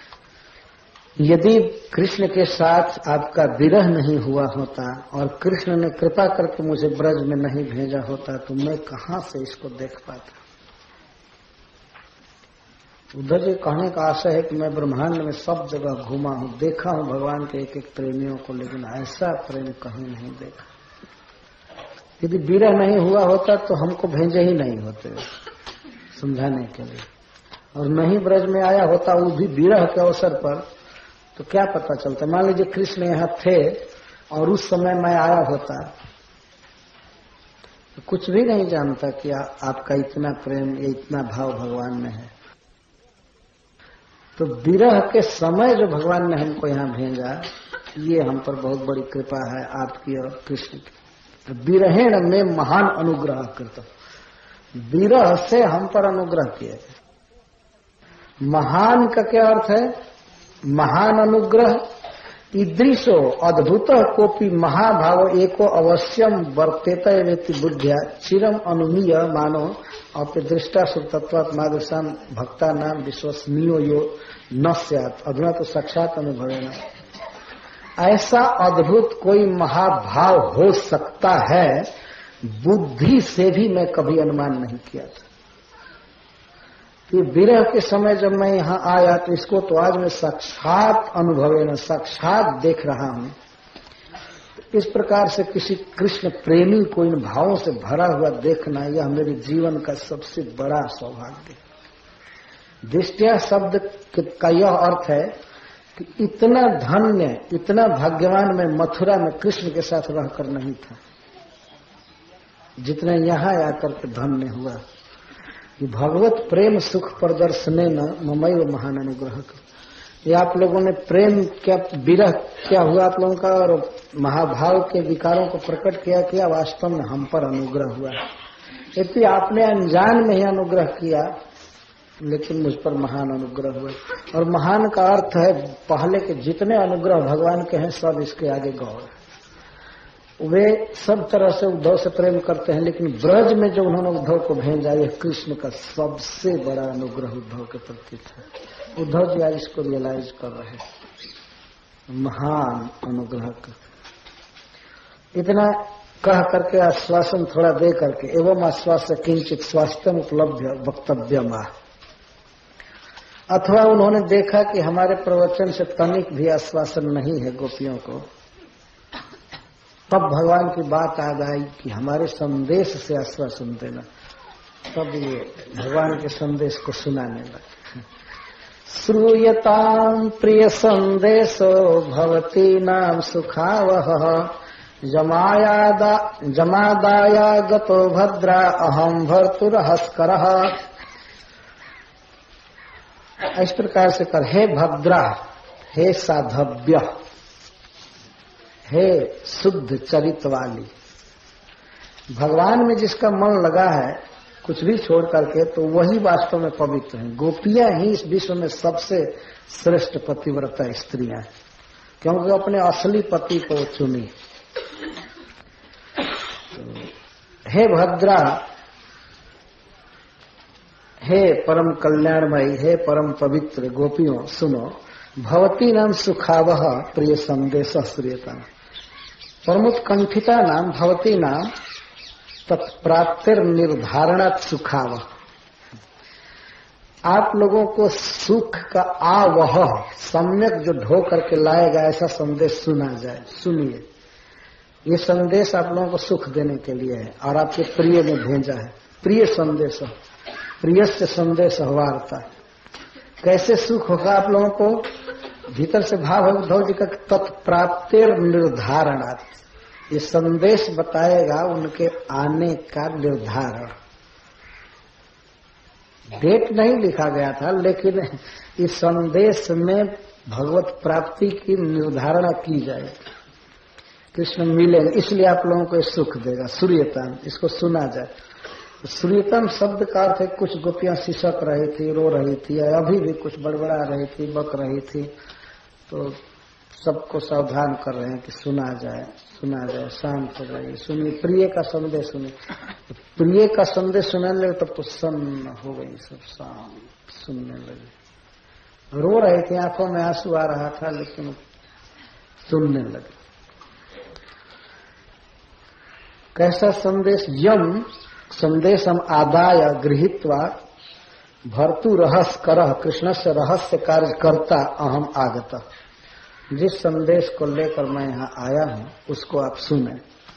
यदि कृष्ण के साथ आपका विरह नहीं हुआ होता और कृष्ण ने कृपा करके मुझे ब्रज में नहीं भेजा होता तो मैं कहां से इसको देख पाता। उद्धव जी कहने का आशय है कि मैं ब्रह्मांड में सब जगह घूमा हूं, देखा हूं भगवान के एक एक प्रेमियों को, लेकिन ऐसा प्रेम कहीं नहीं देखा। यदि विरह नहीं हुआ होता तो हमको भेजे ही नहीं होते समझाने के लिए, और नहीं ब्रज में आया होता वो भी विरह के अवसर पर, तो क्या पता चलता। मान लीजिए कृष्ण यहाँ थे और उस समय मैं आया होता तो कुछ भी नहीं जानता कि आपका इतना प्रेम, ये इतना भाव भगवान में है। तो विरह के समय जो भगवान ने हमको यहाँ भेजा, ये हम पर बहुत बड़ी कृपा है आपकी और कृष्ण की। विरहेण में महान अनुग्रह कृत, विरह से हम पर अनुग्रह किए। महान का क्या अर्थ है? महान अनुग्रह। ईदृशो अद्भुत कोपी महाभाव एको अवश्यम वर्तेत वेति बुद्धिया चिरम अनुमीय मानो अपदृष्टा सुतत्वात् मादृशान भक्ता नाम विश्वसनीयो यो न स्यात् अधुना तो साक्षात अनुभवेन। ऐसा अद्भुत कोई महाभाव हो सकता है, बुद्धि से भी मैं कभी अनुमान नहीं किया था। कि विरह के समय जब मैं यहाँ आया तो इसको तो आज मैं साक्षात अनुभवेन, साक्षात देख रहा हूं। इस प्रकार से किसी कृष्ण प्रेमी को इन भावों से भरा हुआ देखना, यह मेरे जीवन का सबसे बड़ा सौभाग्य। दृष्टिया शब्द का यह अर्थ है कि इतना धन्य, इतना भाग्यवान मैं मथुरा में कृष्ण के साथ रहकर नहीं था, जितने यहाँ आकर के धन्य हुआ। कि भगवत प्रेम सुख प्रदर्शने न ममैव महान अनुग्रह। ये आप लोगों ने प्रेम क्या, विरह क्या हुआ आप लोगों का, और महाभाव के विकारों को प्रकट किया वास्तव में हम पर अनुग्रह हुआ। यदि आपने अनजान में ही अनुग्रह किया, लेकिन मुझ पर महान अनुग्रह हुआ। और महान का अर्थ है पहले के जितने अनुग्रह भगवान के हैं सब इसके आगे गौर है। वे सब तरह से उद्धव से प्रेम करते हैं, लेकिन ब्रज में जो उन्होंने उद्धव को भेजा, यह कृष्ण का सबसे बड़ा अनुग्रह उद्धव के प्रति था। उद्धव जी आज इसको रियलाइज कर रहे हैं, महान अनुग्रह का। इतना कह करके आश्वासन थोड़ा दे करके, एवं आश्वास किंचित स्वास्थ्य उपलब्ध वक्तव्य माह। अथवा उन्होंने देखा कि हमारे प्रवचन से तनिक भी आश्वासन नहीं है गोपियों को, तब भगवान की बात आ गई कि हमारे संदेश से आश्वासन देना। तब ये भगवान के संदेश को सुनाने लगे। श्रूयताम प्रिय संदेशो भवती नाम सुखावह जमादाया गतो भद्रा अहम भर्तुरहस्करः। इस प्रकार से कर, हे भद्रा, हे साधव्य, हे शुद्ध चरित वाली। भगवान में जिसका मन लगा है कुछ भी छोड़ करके, तो वही वास्तव में पवित्र हैं। गोपियां ही इस विश्व में सबसे श्रेष्ठ पतिव्रता स्त्रियां हैं, क्योंकि अपने असली पति को चुनी। हे भद्रा, हे परम कल्याणमयी, हे परम पवित्र गोपियों, सुनो। भवती नाम सुखावह प्रिय संदेश श्रूयताम्। परमोत्कंठिता नाम भवती नाम तत्प्राप्तिर निर्धारणात् सुखावह। आप लोगों को सुख का आवह सम्यक जो ढो करके लाएगा, ऐसा संदेश सुना जाए। सुनिए, ये संदेश आप लोगों को सुख देने के लिए है और आपके प्रिय ने भेजा है। प्रिय संदेश, प्रियस्य संदेश वार्ता। कैसे सुख होगा आप लोगों को? भीतर से भाव है उद्धव जी का, तत्प्राप्तिर निर्धारणात्। ये संदेश बताएगा उनके आने का निर्धारण। डेट नहीं लिखा गया था, लेकिन इस संदेश में भगवत प्राप्ति की निर्धारणा की जाएगी। कृष्ण मिलेंगे, इसलिए आप लोगों को सुख देगा। सूर्यताम, इसको सुना जाए। सूर्यतम शब्द का अर्थ है कुछ गोपियां सिसक रही थी, रो रही थी, अभी भी कुछ बड़बड़ा रही थी, बक रही थी, तो सबको सावधान कर रहे हैं कि सुना जाए, सुना जाए, शांत हो जाइए, सुनिए, प्रिय का संदेश सुनिए। प्रिय का संदेश सुनाने लगे तब तो सन्न हो गई, सब शांत सुनने लगे। रो रहे थे, आंखों में आंसू आ रहा था, लेकिन सुनने लगे। कैसा संदेश? यम संदेशम आदाय गृहीत्वा भर्तु रहस्कर कृष्ण से रहस्य कार्य करता अहम आगता। जिस संदेश को लेकर मैं यहाँ आया हूँ उसको आप सुने।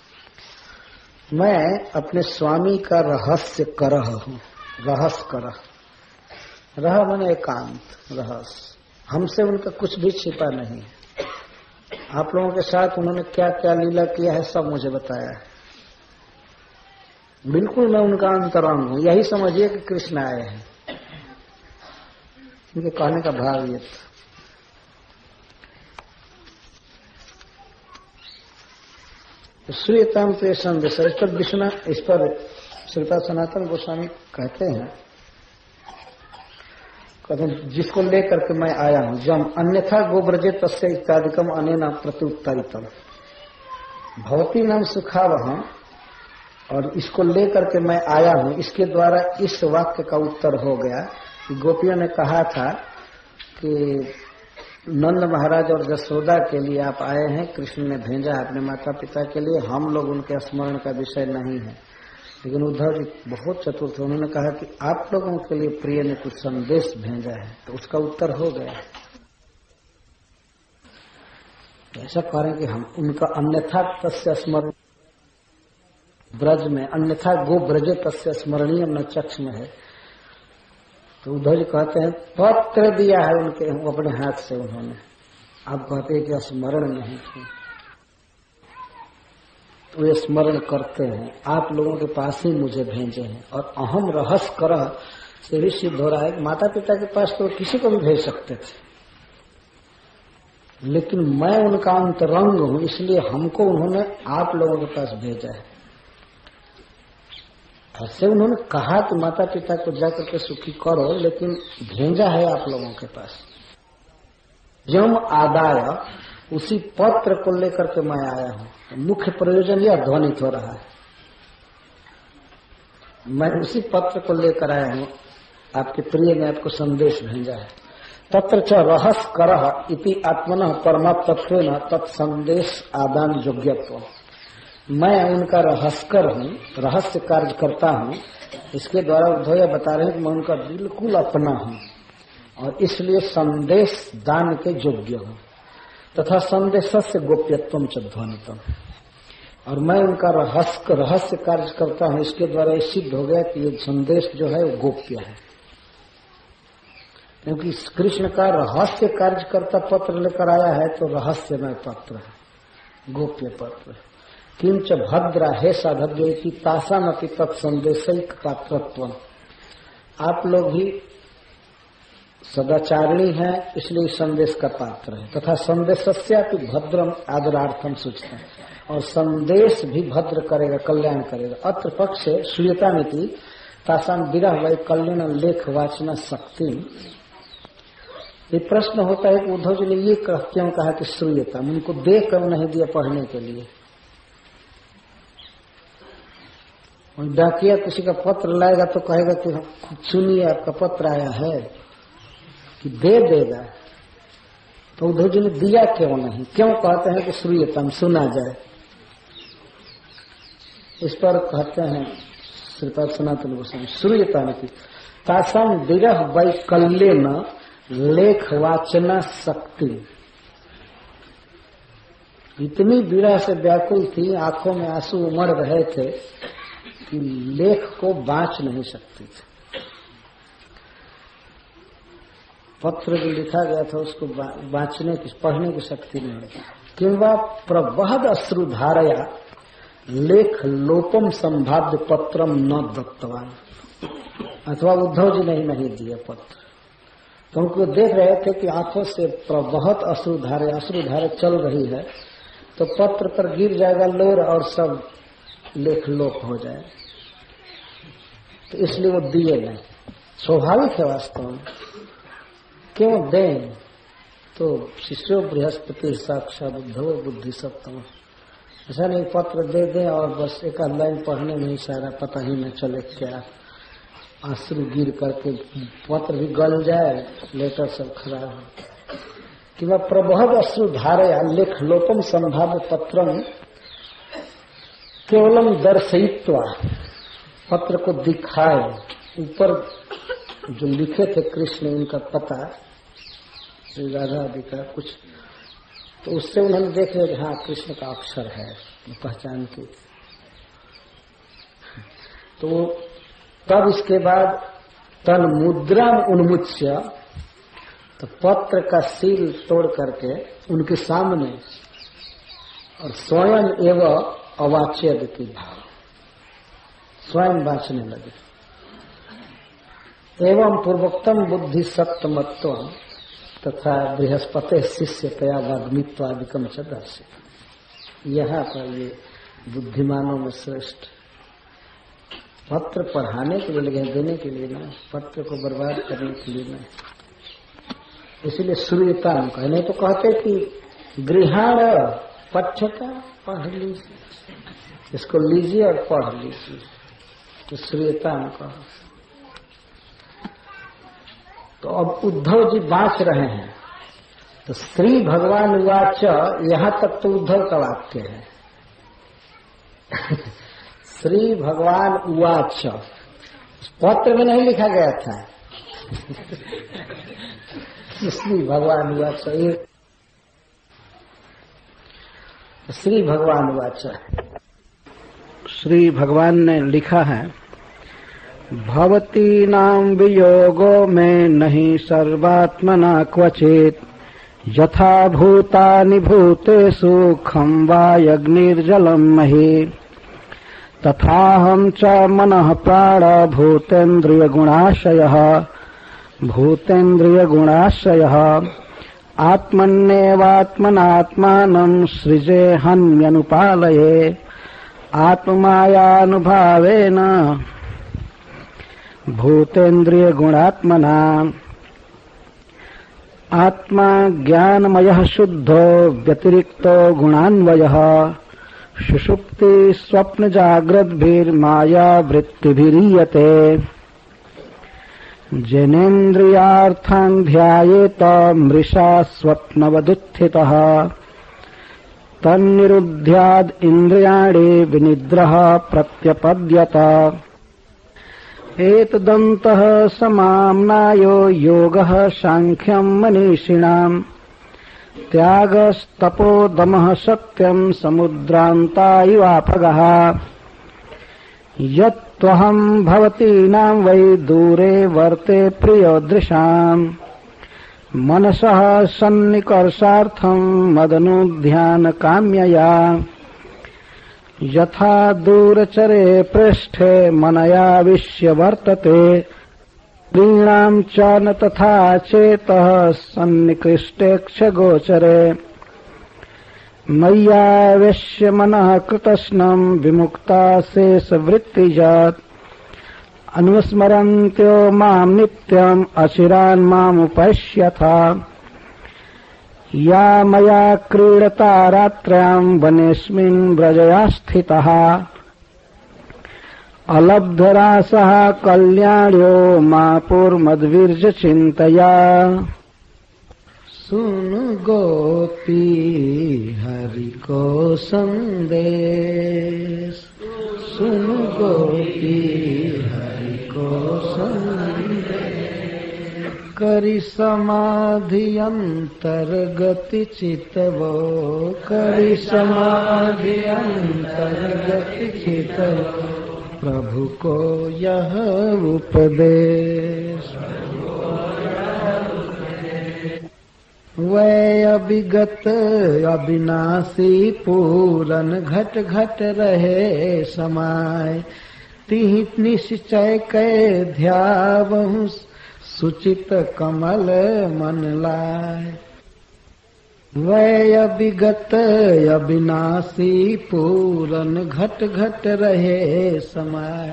मैं अपने स्वामी का रहस्य करह हूँ। रहस्य करह, रह माने एकांत, रहस्य। हमसे उनका कुछ भी छिपा नहीं है। आप लोगों के साथ उन्होंने क्या क्या लीला किया है सब मुझे बताया है। बिल्कुल मैं उनका अंतरंग हूँ। यही समझिए कि कृष्ण आए हैं। इनके कहने का भाव ये था। श्रीताम तो ये संदेश इस पर विश्वनाथ, इस पर श्रीपाद सनातन गोस्वामी कहते हैं जिसको लेकर के मैं आया हूं, जब अन्यथा गोब्रजे तस्य इत्यादिकम अनेन प्रत्युत्तरितम भवती नाम सुखावहम, और इसको लेकर के मैं आया हूं, इसके द्वारा इस वाक्य का उत्तर हो गया कि गोपियों ने कहा था कि नंद महाराज और यशोदा के लिए आप आए हैं, कृष्ण ने भेजा है अपने माता पिता के लिए, हम लोग उनके स्मरण का विषय नहीं है। लेकिन उद्धव जी बहुत चतुर थे, उन्होंने कहा कि आप लोगों के लिए प्रिय ने कुछ संदेश भेजा है, तो उसका उत्तर हो गया। ऐसा करें कि हम उनका अन्यथा तस्य स्मरण ब्रज में, अन्यथा गो ब्रजे तस्य स्मरणीय न चक्ष में है। तो उद्धव जी कहते हैं पत्र दिया है उनके अपने हाथ से उन्होंने, आप कहते हैं कि स्मरण नहीं है, तो ये स्मरण करते हैं, आप लोगों के पास ही मुझे भेजे हैं। और अहम रहस्य कर से भी सिद्ध हो रहा है, माता पिता के पास तो किसी को भी भेज सकते थे, लेकिन मैं उनका अंतरंग हूं, इसलिए हमको उन्होंने आप लोगों के पास भेजा है। ऐसे उन्होंने कहा कि माता पिता को जाकर के सुखी करो, लेकिन भेजा है आप लोगों के पास। जम आदाय, उसी पत्र को लेकर के मैं आया हूं। मुख्य प्रयोजन यह ध्वनित हो रहा है, मैं उसी पत्र को लेकर आया हूं, आपके प्रिय ने आपको संदेश भेजा है। तत्र च रहस्य करह इति आत्मनः परमात्मत्वेन तत्संदेश आदान योग्यत्व, मैं उनका रहस्कर हूं, रहस्य कार्य करता हूं, इसके द्वारा उद्धव बता रहे हैं कि मैं उनका बिल्कुल अपना हूं और इसलिए संदेश दान के योग्य हूं। तथा संदेश से गोप्यत्वम च ध्वनितम, और मैं उनका रहस्य कार्य करता हूं, इसके द्वारा ये सिद्ध हो गया कि ये संदेश जो है वो गोप्य है, क्योंकि कृष्ण का रहस्य कार्य करता पत्र लेकर आया है, तो रहस्यमय पत्र है, गोप्य पत्र है। किंच भद्रा हे साधव्य की तासानपि तत्संदेशिक पात्रत्व, आप लोग भी सदाचारिणी है, इसलिए संदेश का पात्र है। तथा संदेशस्यापि भद्रम आदरार्थम सूचते हैं, और संदेश भी भद्र करेगा, कल्याण करेगा। अत्र पक्षे श्रूयता नीति तासाम विरह वै कल्याण लेख वाचना शक्ति। ये प्रश्न होता है कि उद्धव जी ने ये क्यों कहा कि श्रूयता, उनको देख कर नहीं दिया पढ़ने के लिए। डाकिया किसी का पत्र लाएगा तो कहेगा कि सुनिए आपका पत्र आया है, कि दे देगा। तो उद्धव जी ने दिया क्यों नहीं, क्यों कहते हैं कि श्रूयतम, सुना जाए। इस पर कहते हैं श्रीपाद सनातन गोस्वामी श्रूयता नहीं तासाम विरह वैकल्येन लेख वाचना शक्ति, इतनी विरह से व्याकुल थी, आंखों में आंसू उमड़ रहे थे कि लेख को बांच नहीं सकती थी। पत्र जो लिखा गया था उसको बांचने की, पढ़ने की शक्ति नहीं थी। किंवा प्रवहद अश्रुधारया लेख लोपम संभाव्य पत्रम न दत्तवान, अथवा उद्धव जी ने ही नहीं दिया पत्र, तो उनको देख रहे थे कि आंखों से प्रवहत अश्रुधारा चल रही है, तो पत्र पर गिर जाएगा लोर और सब लेख लोप हो जाए, तो इसलिए वो दिए नहीं। स्वाभाविक है वास्तव में, क्यों दें। तो शिष्यो बृहस्पति साक्षात उद्धव बुद्धि सप्तम, ऐसा नहीं पत्र दे दें और बस एक लाइन पढ़ने में ही सारा पता ही न चले, क्या आंसू गिर करके पत्र भी गल जाए, लेटर सब खराब हो। कि वह प्रबहद अश्रुधारया लेख लोपम संभाव्य पत्रम केवलम दर्शयित्वा, पत्र को दिखाए, ऊपर जो लिखे थे कृष्ण उनका पता, श्री राधा आदि का कुछ, तो उससे उन्होंने देख लिया कि हाँ कृष्ण का अक्षर है, पहचान की। तो तब इसके बाद तन मुद्रा उन्मुच्य, तो पत्र का सील तोड़ करके उनके सामने और स्वयं एवं अवाच्य की भाव, स्वयं बांचने लगे। एवं पूर्वोक्तम बुद्धि सप्तमत्व तथा बृहस्पति शिष्य तया वाग्मित्वादिकम च दर्शित। यहाँ पर ये बुद्धिमानों में श्रेष्ठ। पत्र पढ़ाने के लिए लगे, देने के लिए ना, पत्र को बर्बाद करने के लिए नहीं। इसलिए श्रूयता का, नहीं तो कहते कि गृहाण पठ्यता, पढ़ लीजिए, इसको लीजिए और पढ़ लीजिए, तो श्रूयता का। तो अब उद्धव जी बाँच रहे हैं, तो श्री भगवान उवाच, यहां तक तो उद्धव का वाक्य है। श्री भगवान उवाच पत्र में नहीं लिखा गया था। श्री भगवान उवाच, श्री भगवान उवाच, श्री भगवान ने लिखा है, भवती नाम वियोगो में नहीं सर्वात्मना क्वचित, यथा भूतानि भूतेषु खं वा अग्निर्जलम महि, तथाहं च मनः प्राण भूतेन्द्रियगुणाश्रयः आत्मन्नेवात्मनात्मानं सृजेऽहन्यनुपालये आत्ममायानुभावेन भूतेन्द्रियगुणात्मना। आत्मा ज्ञानमयः शुद्धो व्यतिरिक्तो गुणान्वयः, सुषुप्ति स्वप्न जाग्रद्भिर्माया वृत्तिभिरीयते, जनेन्द्रियार्थान् ध्यायेत मृषा स्वप्नवदुत्थितः, तन्निरुध्याद् इन्द्रियाणि विनिद्रः प्रत्यपद्यत। एतदन्तः समाम्नायो योगः सांख्यं मनीषिणाम्, त्यागस्तपोदमः सत्यं समुद्रान्ता इवापगः, यत्त्वहं भवतीनां वै दूरे वर्ते प्रियोदृशाम्, मनसः सन्निकर्षार्थं मदनुध्यानकाम्यया, यथा दूरचरे पृष्ठे मनयाविश्य वर्तते, प्रीणां च न तथा चेतः सन्निकृष्टेक्षगोचरे, मय्यावेश्य मनः कृतस्नं विमुक्ता शेषवृत्तिजात्, अनुस्मरन्त्यो मां नित्यम् अचिरान् मामुपश्यथा, या मया क्रीडता रात्र्यां वनेऽस्मिन् व्रजया स्थितः, अलब्धरासः कल्याण्यो मापुर्मद्विर्जचिन्तया। सुन गोपी हरि को संदेश, सुन गोपी हरि को संदेश, करि समाधि अंतर्गति चितवो, करि समाधि अंतर्गति चितवो, प्रभु को यह उपदेश। वै अभिगत अविनाशी पूरन घट घट रहे समाय, तिहि निश्चय कै ध्यावहु सुचित कमल मन लाय। वै अभिगत अविनाशी पूरन घट घट रहे समाय,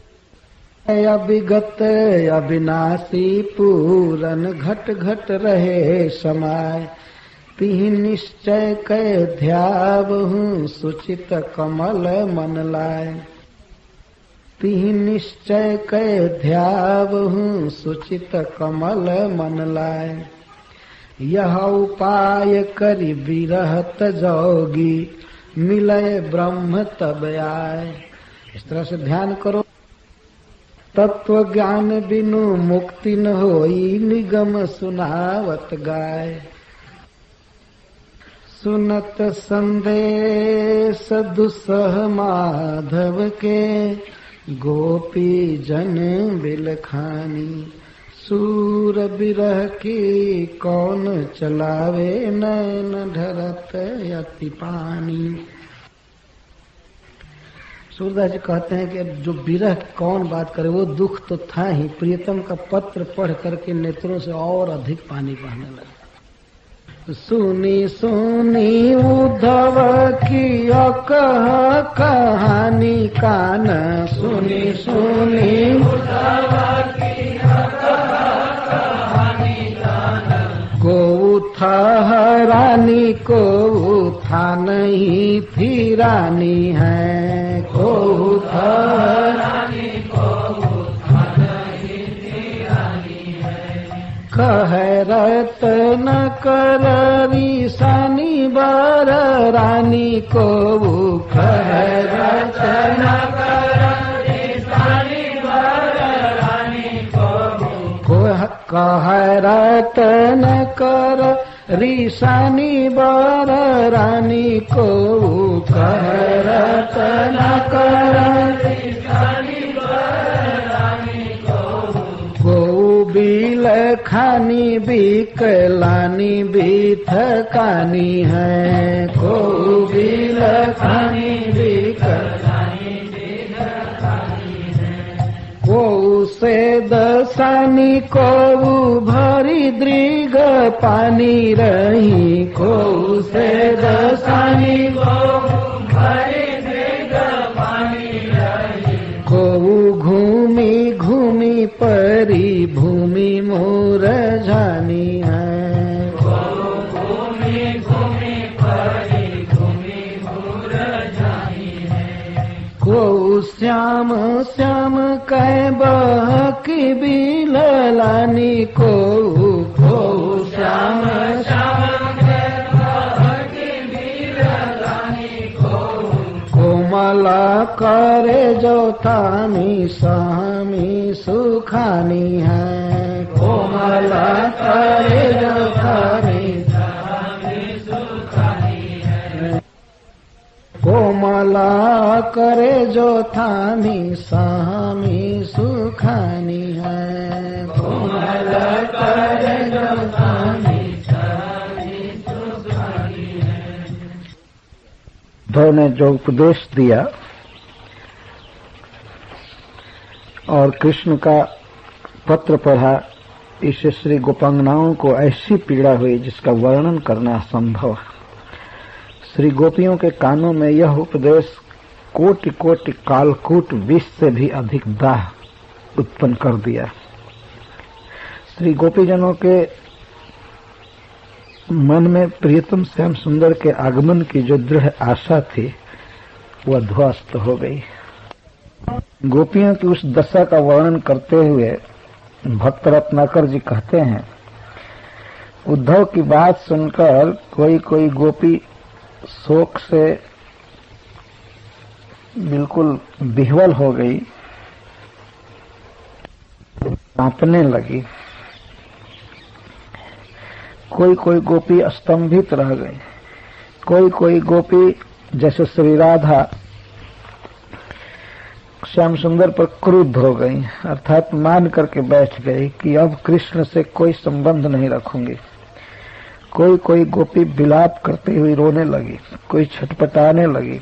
अभिगत अविनाशी पूरन घट घट रहे समाय, तिहि निश्चय कै ध्यावहु सुचित कमल मन लाय। तिहि निश्चय कै ध्यावहु सुचित कमल मन लाय। यह उपाय करि विरहत जोगी, मिलय ब्रह्म तब आय। इस तरह से ध्यान करो। तत्व ज्ञान बिनु मुक्ति न होई, निगम सुनावत गाय। सुनत संदेश दुसह माधव के, गोपी जन बिलखानी। सूर बिरह की कौन चलावे, नैन ढरत अति पानी। सूरदास जी कहते हैं कि जो विरह की कौन बात करे, वो दुख तो था ही, प्रियतम का पत्र पढ़ करके नेत्रों से और अधिक पानी बहने लगा। सुनी सुनी उद्धव की अकह कहानी कान, सुनी सुनी उद्धव की अकह कहानी कान। को था रानी को था नहीं थी रानी है, को था रानी को था नहीं थी रानी है। कह रतन कर रीसानी बर रानी को, कह रतन कर रीसानी बर रानी को। कह रतन कर रीसानी बर रानी को, कह रतन कर रीसानी बर रानी को। बिल खानी बिकलानी भी थकानी है, को बिल खानी बिकलानी भी थकानी है। को से दसानी को भरी दृग पानी रही, को से दसानी को भरी दृग पानी रही। को घूमी घूमी परी भूमि मोर जानी है, को घूमी घूमी परी भूमि मोर जानी है। को श्याम श्याम कह बहकी बिललानी को, श्याम श्याम कह बहकी बिललानी को। कोमला करे जो थामी सामी सुखानी है, कोमला करे जो थामी सामी सुखानी है। कोमला करे जो थामी सामी सुखानी है, कोमला करे जो थामी सामी सुखानी है। उद्धव ने जो उपदेश दिया और कृष्ण का पत्र पढ़ा, इससे श्री गोपांगनाओं को ऐसी पीड़ा हुई जिसका वर्णन करना असंभव है। श्री गोपियों के कानों में यह उपदेश कोटि कोटि कालकूट विष से भी अधिक दाह उत्पन्न कर दिया। श्री गोपीजनों के मन में प्रियतम श्याम सुंदर के आगमन की जो दृढ़ आशा थी वह ध्वस्त हो गई। गोपियों की उस दशा का वर्णन करते हुए भक्त रत्नाकर जी कहते हैं, उद्धव की बात सुनकर कोई कोई गोपी शोक से बिल्कुल विह्वल हो गई, कांपने लगी। कोई कोई गोपी स्तंभित रह गई, कोई कोई गोपी जैसे श्री राधा श्याम सुंदर पर क्रुद्ध हो गई, अर्थात मान करके बैठ गई कि अब कृष्ण से कोई संबंध नहीं रखूंगी। कोई कोई गोपी विलाप करते हुए रोने लगी, कोई छटपटाने लगी,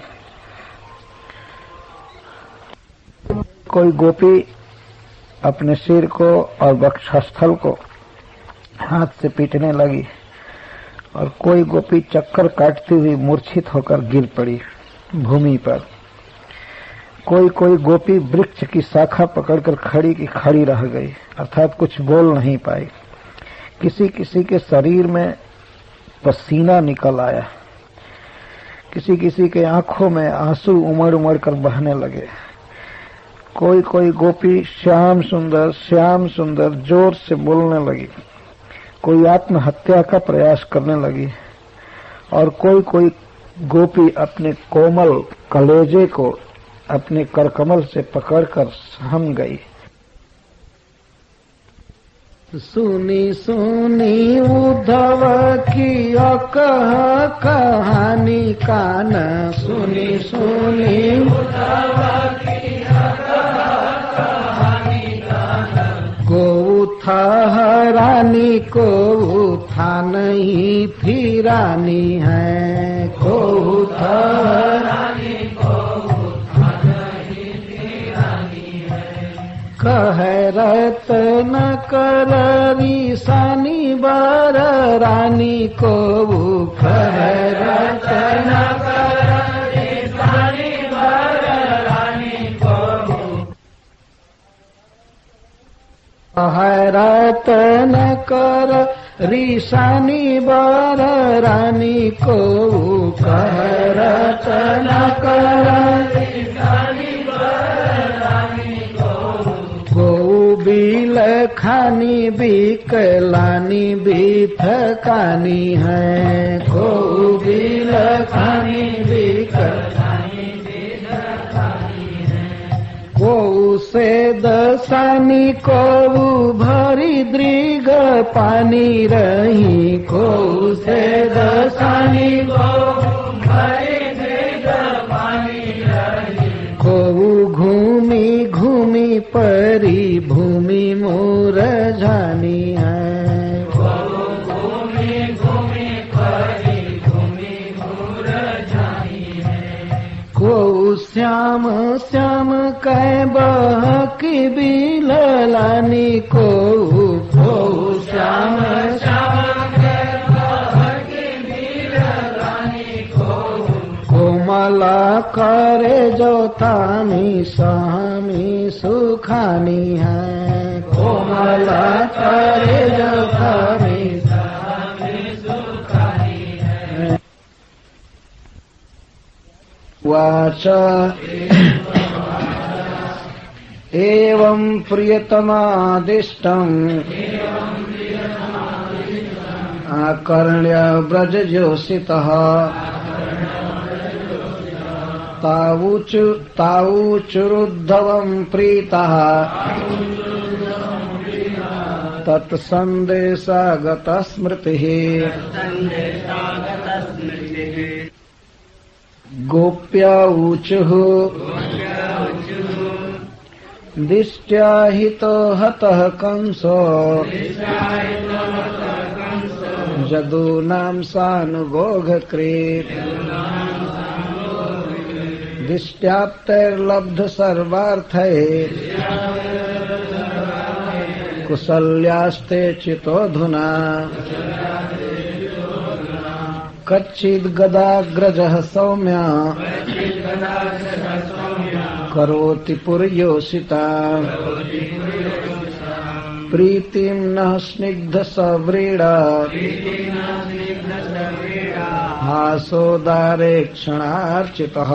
कोई गोपी अपने सिर को और वक्षस्थल को हाथ से पीटने लगी और कोई गोपी चक्कर काटती हुई मूर्छित होकर गिर पड़ी भूमि पर। कोई कोई गोपी वृक्ष की शाखा पकड़कर खड़ी की खड़ी रह गई, अर्थात कुछ बोल नहीं पाई। किसी किसी के शरीर में पसीना निकल आया, किसी किसी के आंखों में आंसू उमड़ उमड़ कर बहने लगे। कोई कोई गोपी श्याम सुंदर जोर से बोलने लगी, कोई आत्महत्या का प्रयास करने लगी और कोई कोई गोपी अपने कोमल कलेजे को अपने करकमल से पकड़कर सहम गई। सुनी सुनी उद्धव की अकह कहानी कान, सुनी सुनी उद्धव की अकह कहानी कान। को था रानी को था नहीं थी रानी है, को था रानी को था नहीं थी रानी है। कह रतन कर रीसानी बर रानी को कह रतन कर ईशानी बर रानी को कह रतन कर रीसानी बर रानी को कह रतन कर रीसानी बर रानी को बिल खानी बिकलानी बिफकानी है को बिल खानी बिकलानी बिफकानी है को से दसानी को भरी दृग पानी रही को से दसानी को भरी दृग पानी रही को घूमी घूमी परी भूमि मोर जानी है को घूमी घूमी परी भूमि मोर जानी है को श्याम श्याम कै बहकी बिललानी को श्याम श्याम कै बहकी बिललानी को कोमला करे जो तामी स्वामी सुखानी है कोमला करे जो तामी स्वामी सुखानी है वाचा एवं प्रियतमादिष्टम् आकर्ण्य व्रजयोषितः तावुचुरुद्धवं प्रीतः तत्सन्देशागतः स्मृतिः गोप्या ऊचुः दिष्ट्या हितो हतः कंसो जदूनां सानुगोघकृत् दिष्ट्याप्तैर्लब्ध सर्वार्थैः कुशल्यास्ते चितोऽधुना कच्चिद् गदाग्रजः सौम्या करोति पुर्योषिता प्रीतिं नः स्निग्ध सव्रीडा हासोदारे क्षणार्चितः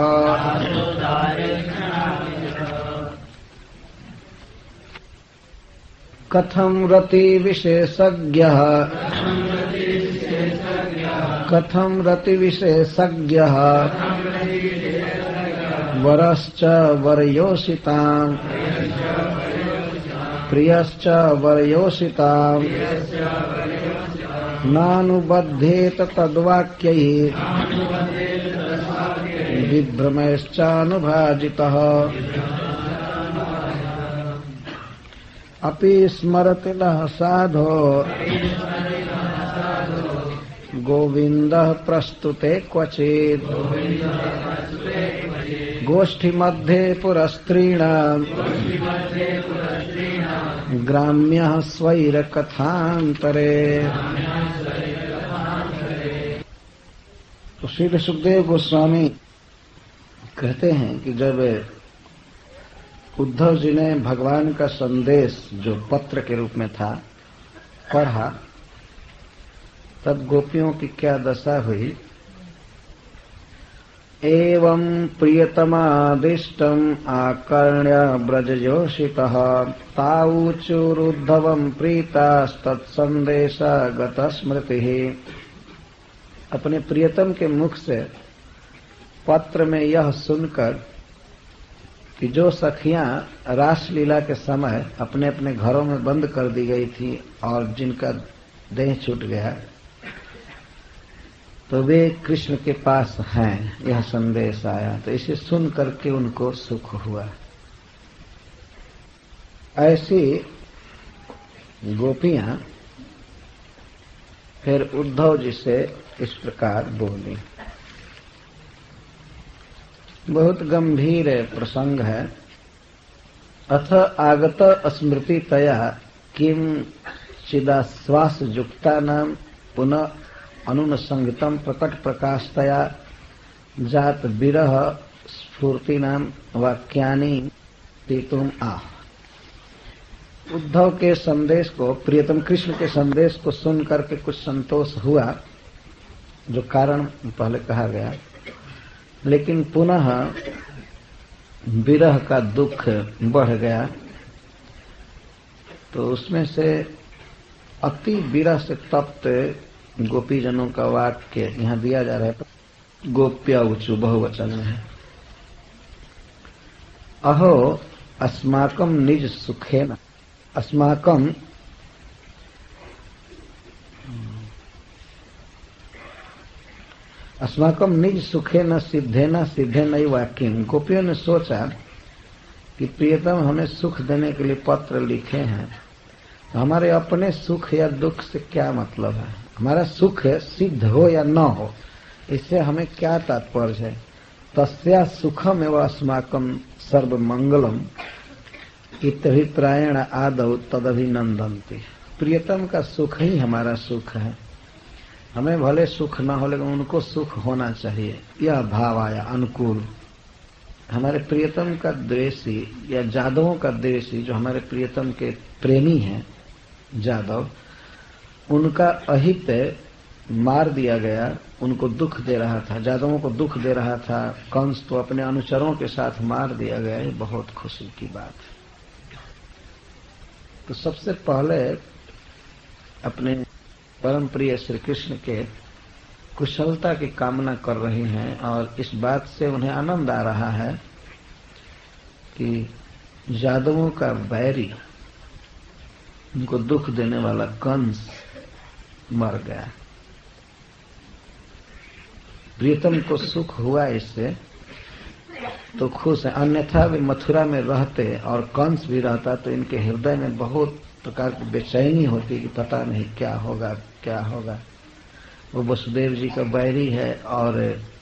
कथं रति विशेषज्ञः कथं रति विशेषज्ञः वरश्च वरयोषिताम् प्रियश्च वरयोषिताम् नानुबध्येत तद्वाक्यैः विभ्रमैश्चानुभाजितः अपि स्मरति नः साधो गोविन्दः प्रस्तुते क्वचित् गोष्ठी मध्ये पुरस्त्रीणाम् ग्राम्यः स्वैरकथान्तरे। तो श्री सुखदेव गोस्वामी कहते हैं कि जब उद्धव जी ने भगवान का संदेश जो पत्र के रूप में था पढ़ा, तब गोपियों की क्या दशा हुई। एवं प्रियतमादिष्टम् आकर्ण्य व्रजयोषितः तावुचुरुद्धवं प्रीतास्तत्सन्देशागतः स्मृतिः। अपने प्रियतम के मुख से पत्र में यह सुनकर कि जो सखियां रासलीला के समय अपने अपने घरों में बंद कर दी गई थी और जिनका देह छूट गया, तो वे कृष्ण के पास हैं, यह संदेश आया। तो इसे सुन करके उनको सुख हुआ। ऐसी गोपियां फिर उद्धव जी से इस प्रकार बोली। बहुत गंभीर प्रसंग है। अथ आगत स्मृति तया किम चिदाश्वास युक्ता नाम पुनः अनुनसंगतम प्रकट प्रकाशतया जात विरह स्फूर्ति नाम वाक्यानि तीतुम आह। उद्धव के संदेश को, प्रियतम कृष्ण के संदेश को सुन करके कुछ संतोष हुआ, जो कारण पहले कहा गया, लेकिन पुनः विरह का दुख बढ़ गया। तो उसमें से अति विरह से तप्त गोपीजनों का वाक्य यहाँ दिया जा रहा है। गोप्या ऊचु बहुवचन में है। अहो अस्माकम निज सुखेन, अस्माकम अस्माकम निज सुखेन सिद्धेन सिद्धेन वाक्यम। गोपियों ने सोचा कि प्रियतम हमें सुख देने के लिए पत्र लिखे हैं, तो हमारे अपने सुख या दुख से क्या मतलब है? हमारा सुख सिद्ध हो या न हो, इससे हमें क्या तात्पर्य है? तस्या सुखम एवं अस्माकम सर्वमंगलम इत्यभिप्रायण आदौ तदभिनंदन्ति। प्रियतम का सुख ही हमारा सुख है, हमें भले सुख न हो लेकिन उनको सुख होना चाहिए, यह भाव आया अनुकूल। हमारे प्रियतम का द्वेषी या जादवों का द्वेषी, जो हमारे प्रियतम के प्रेमी हैं जादव, उनका अहित मार दिया गया, उनको दुख दे रहा था, जादवों को दुख दे रहा था। कंस तो अपने अनुचरों के साथ मार दिया गया, ये बहुत खुशी की बात है। तो सबसे पहले अपने परम प्रिय श्री कृष्ण के कुशलता की कामना कर रही हैं, और इस बात से उन्हें आनंद आ रहा है कि जादवों का बैरी, उनको दुख देने वाला कंस मर गया। प्रियतम को सुख हुआ इससे तो खुश है। अन्यथा वे मथुरा में रहते और कंस भी रहता तो इनके हृदय में बहुत प्रकार की बेचैनी होती कि पता नहीं क्या होगा क्या होगा। वो वसुदेव जी का बैरी है और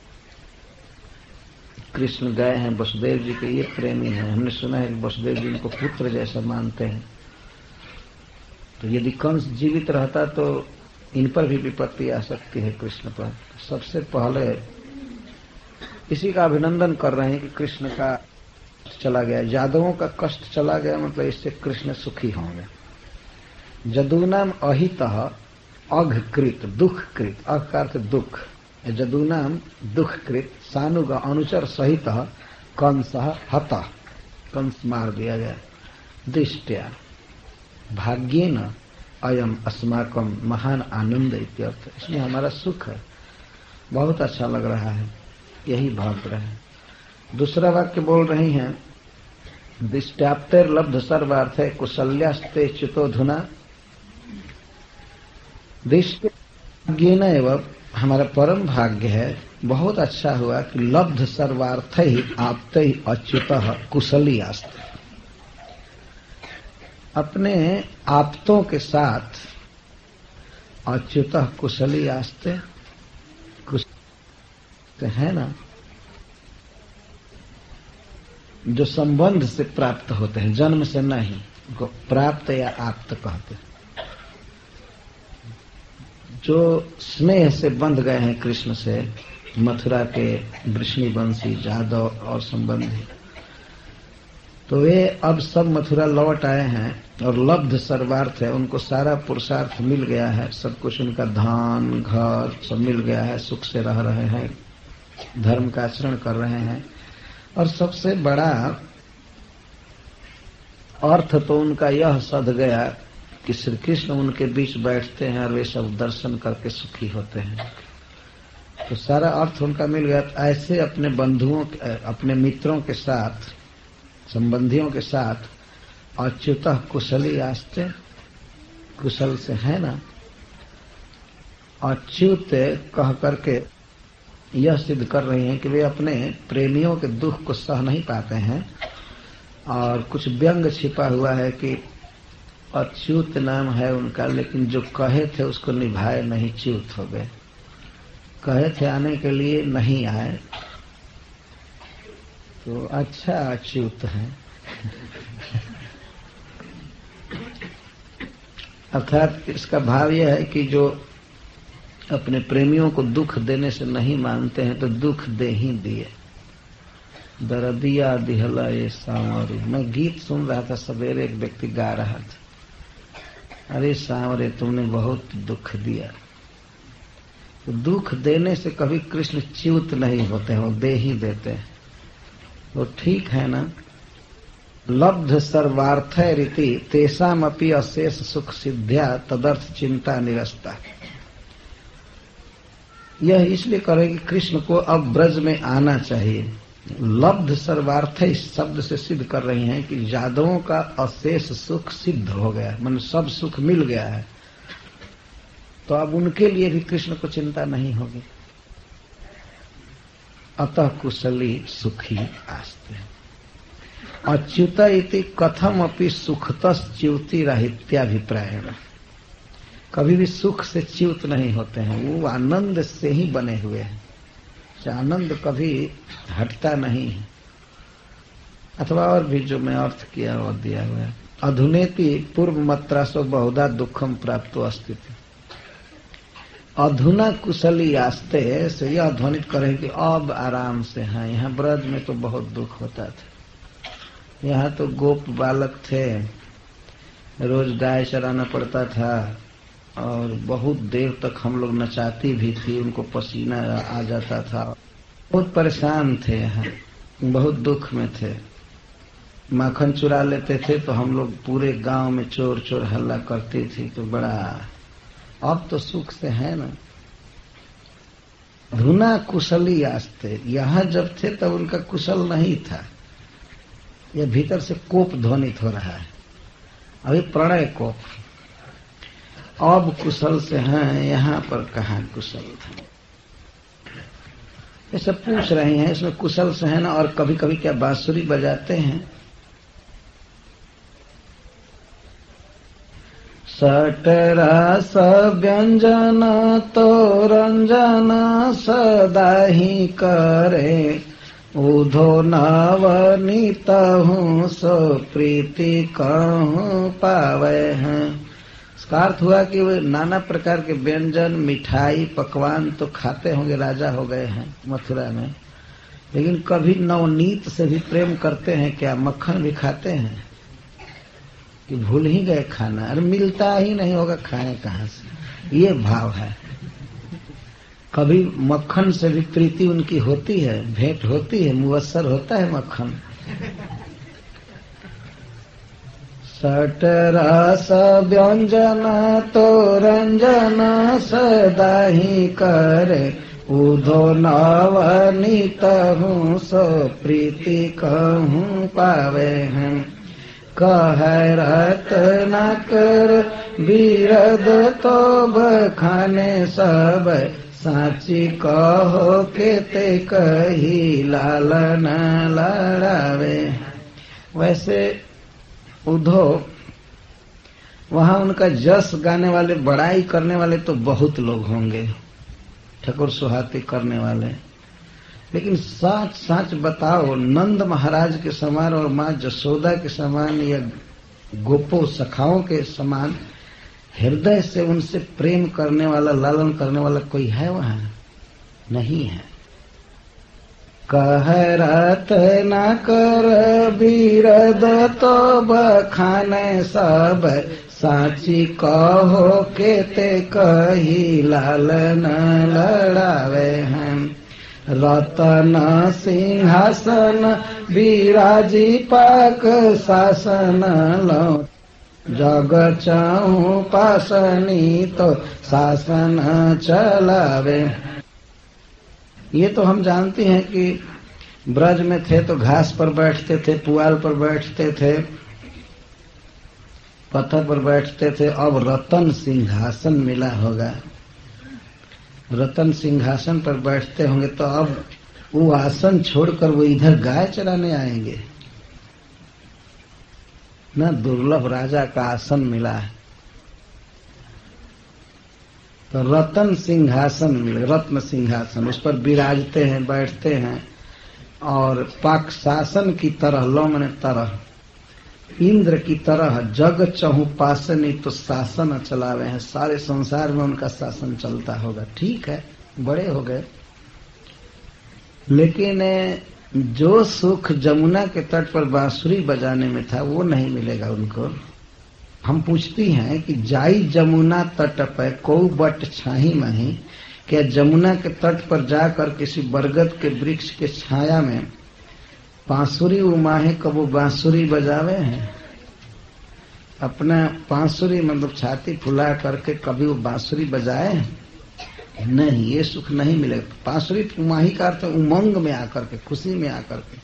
कृष्ण गए हैं वसुदेव जी के ये प्रेमी हैं। हमने सुना है कि वसुदेव जी इनको पुत्र जैसा मानते हैं। तो यदि कंस जीवित रहता तो इन पर भी विपत्ति आ सकती है कृष्ण पर। सबसे पहले इसी का अभिनंदन कर रहे हैं कि कृष्ण का चला गया, यादवों का कष्ट चला गया, मतलब इससे कृष्ण सुखी होंगे। जदूनाम अहितः अघकृत दुखकृत, अघ का अर्थ दुख, जदूनाम दुखकृत सानुग अनुचर सहित कंस हतः, कंस मार दिया गया। दृष्टया भाग्येन अयम अस्माकम महान आनंद इत्यर्थ, इसमें हमारा सुख है, बहुत अच्छा लग रहा है, यही भाग रहे। दूसरा वाक्य बोल रही हैं, दिष्ट्याप्तेर लब्ध सर्वार्थ है कुशल्यास्ते चितोधुना। भाग्येन एवं हमारा परम भाग्य है, बहुत अच्छा हुआ कि लब्ध सर्वार्थ ही आपते ही अच्युतः कुशली आस्ते। अपने आप्तों के साथ अच्युतः कुशली आस्ते, कुशल है ना, जो संबंध से प्राप्त होते हैं, जन्म से नहीं, को प्राप्त या आप्त कहते हैं। जो स्नेह से बंध गए हैं कृष्ण से, मथुरा के वृष्णिवंशी जादव और संबंधी, तो वे अब सब मथुरा लौट आए हैं और लब्ध सर्वार्थ है, उनको सारा पुरुषार्थ मिल गया है, सब कुछ उनका धान घर सब मिल गया है, सुख से रह रहे हैं, धर्म का आचरण कर रहे हैं। और सबसे बड़ा अर्थ तो उनका यह सध गया कि श्री कृष्ण उनके बीच बैठते हैं और वे सब दर्शन करके सुखी होते हैं। तो सारा अर्थ उनका मिल गया। ऐसे अपने बंधुओं, अपने मित्रों के साथ, संबंधियों के साथ अच्युतः कुशली आस्ते, कुशल से है ना, अच्युत कह करके यह सिद्ध कर रही हैं कि वे अपने प्रेमियों के दुख को सह नहीं पाते हैं। और कुछ व्यंग छिपा हुआ है कि अच्युत नाम है उनका, लेकिन जो कहे थे उसको निभाए नहीं, च्युत हो गए। कहे थे आने के लिए, नहीं आए, तो अच्छा अच्युत है। अर्थात इसका भाव यह है कि जो अपने प्रेमियों को दुख देने से नहीं मानते हैं तो दुख दे ही दिए। दर्दिया दिहला ये सांवरे। मैं गीत सुन रहा था सवेरे, एक व्यक्ति गा रहा था, अरे सांवरे तुमने बहुत दुख दिया। तो दुख देने से कभी कृष्ण च्युत नहीं होते हैं, वो दे ही देते हैं। वो ठीक है ना। लब्ध सर्वार्थ रीति तेषामपि अशेष सुख सिद्ध्या तदर्थ चिंता निरस्ता। यह इसलिए करे कि कृष्ण को अब ब्रज में आना चाहिए। लब्ध सर्वार्थ इस शब्द से सिद्ध कर रही हैं कि यादवों का अशेष सुख सिद्ध हो गया, मन सब सुख मिल गया है, तो अब उनके लिए भी कृष्ण को चिंता नहीं होगी। अतः कुशली सुखी आस्ते। अच्युत इति कथम अपि सुखतश्च्युति राहित्याभिप्रायण। कभी भी सुख से च्युत नहीं होते हैं, वो आनंद से ही बने हुए हैं। आनंद कभी हटता नहीं है। अथवा और भी जो मैं अर्थ किया और दिया हुआ है। अधुनेति पूर्व मात्रासो बहुधा दुखम प्राप्तो अस्तित्व। अधुना कुशली आस्ते से यह ध्वनित करे कि अब आराम से हैं। यहाँ ब्रज में तो बहुत दुख होता था। यहाँ तो गोप बालक थे, रोज गाय चराना पड़ता था और बहुत देर तक हम लोग नचाती भी थी, उनको पसीना आ जाता था। बहुत परेशान थे, यहाँ बहुत दुख में थे। माखन चुरा लेते थे तो हम लोग पूरे गांव में चोर चोर हल्ला करती थी, तो बड़ा। अब तो सुख से है ना। धुना कुशली आस्ते। यहाँ जब थे तब उनका कुशल नहीं था। यह भीतर से कोप ध्वनित हो रहा है, अभी प्रणय कोप। अब कुशल से हैं, यहाँ पर कहाँ कुशल था। ये सब पूछ रहे हैं, इसमें कुशल से है ना। और कभी कभी क्या बांसुरी बजाते हैं। सट रस व्यंजन तो रंजन सदा ही करे, उधो नवनीत हूँ सो प्रीति कहूँ पावे हैं। इसका अर्थ हुआ कि वे नाना प्रकार के व्यंजन, मिठाई, पकवान तो खाते होंगे, राजा हो गए हैं मथुरा में, लेकिन कभी नवनीत से भी प्रेम करते हैं क्या? मक्खन भी खाते हैं कि भूल ही गए खाना? अरे मिलता ही नहीं होगा, खाए कहाँ से? ये भाव है। कभी मक्खन से भी प्रीति उनकी होती है, भेंट होती है, मुवस्सर होता है मक्खन। सट रस व्यंजन तो रंजन सदा ही करे, उधो नवनीत हूँ सो प्रीति कहूँ पावे हैं। कह रत्न कर बीरद तो बखाने सब, साची कहो के ते कही लालन लड़ावे। वैसे उधो वहां उनका जस गाने वाले, बड़ाई करने वाले तो बहुत लोग होंगे, ठकुर सुहाती करने वाले। लेकिन सच सच बताओ, नंद महाराज के समान और माँ जसोदा के समान या गोपो सखाओं के समान हृदय से उनसे प्रेम करने वाला, लालन करने वाला कोई है वहां? नहीं है। कह रत न कर बीरद तो बखाने सब, साची कहो के ते कही लालन लड़ावे हैं। रतन सिंहासन विराजी पाक शासन लो, जग चाहूं पासनी तो शासन चलावे। ये तो हम जानते हैं कि ब्रज में थे तो घास पर बैठते थे, पुआल पर बैठते थे, पत्थर पर बैठते थे। अब रतन सिंहासन मिला होगा, रतन सिंहासन पर बैठते होंगे, तो अब वो आसन छोड़कर वो इधर गाय चराने आएंगे ना। दुर्लभ राजा का आसन मिला है, तो रतन सिंहासन मिले, रत्न सिंहासन, उस पर विराजते हैं, बैठते हैं। और पाक शासन की तरह, लो मैंने तरह, इंद्र की तरह जग चहु पासनी तो शासन चलावे हैं। सारे संसार में उनका शासन चलता होगा। ठीक है, बड़े हो गए, लेकिन जो सुख जमुना के तट पर बांसुरी बजाने में था वो नहीं मिलेगा उनको। हम पूछती हैं कि जाई जमुना तट पर को बट छाही माही, क्या जमुना के तट पर जाकर किसी बरगद के वृक्ष के छाया में बांसुरी उमाहे कबो बांसुरी बजावे हैं? अपना बांसुरी मतलब छाती फुला करके कभी वो बांसुरी बजाए? नहीं, ये सुख नहीं मिलेगा। बांसुरी उमाही का अर्थ उमंग में आकर के, खुशी में आकर के।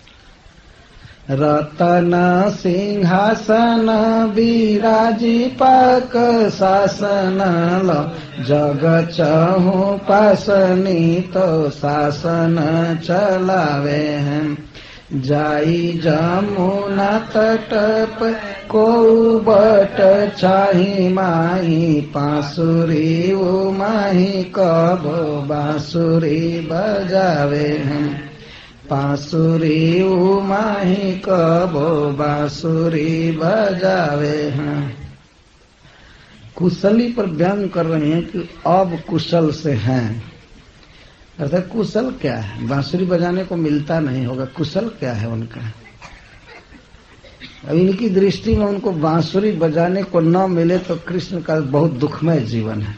रतन सिंहासन बिराजी पाक शासन लो, जग चहु पासनी तो शासन चलावे हैं। जाई जमुना तट पर को बट छाही माही, बांसुरी उमाही कबो बांसुरी बजावे हैं। बांसुरी उमाही कबो बांसुरी बजावे हैं। कुशली पर व्यंग कर रहे हैं कि अब कुशल से हैं। अर्थात कुशल क्या है? बांसुरी बजाने को मिलता नहीं होगा, कुशल क्या है उनका? अब इनकी दृष्टि में उनको बांसुरी बजाने को न मिले तो कृष्ण का बहुत दुखमय जीवन है।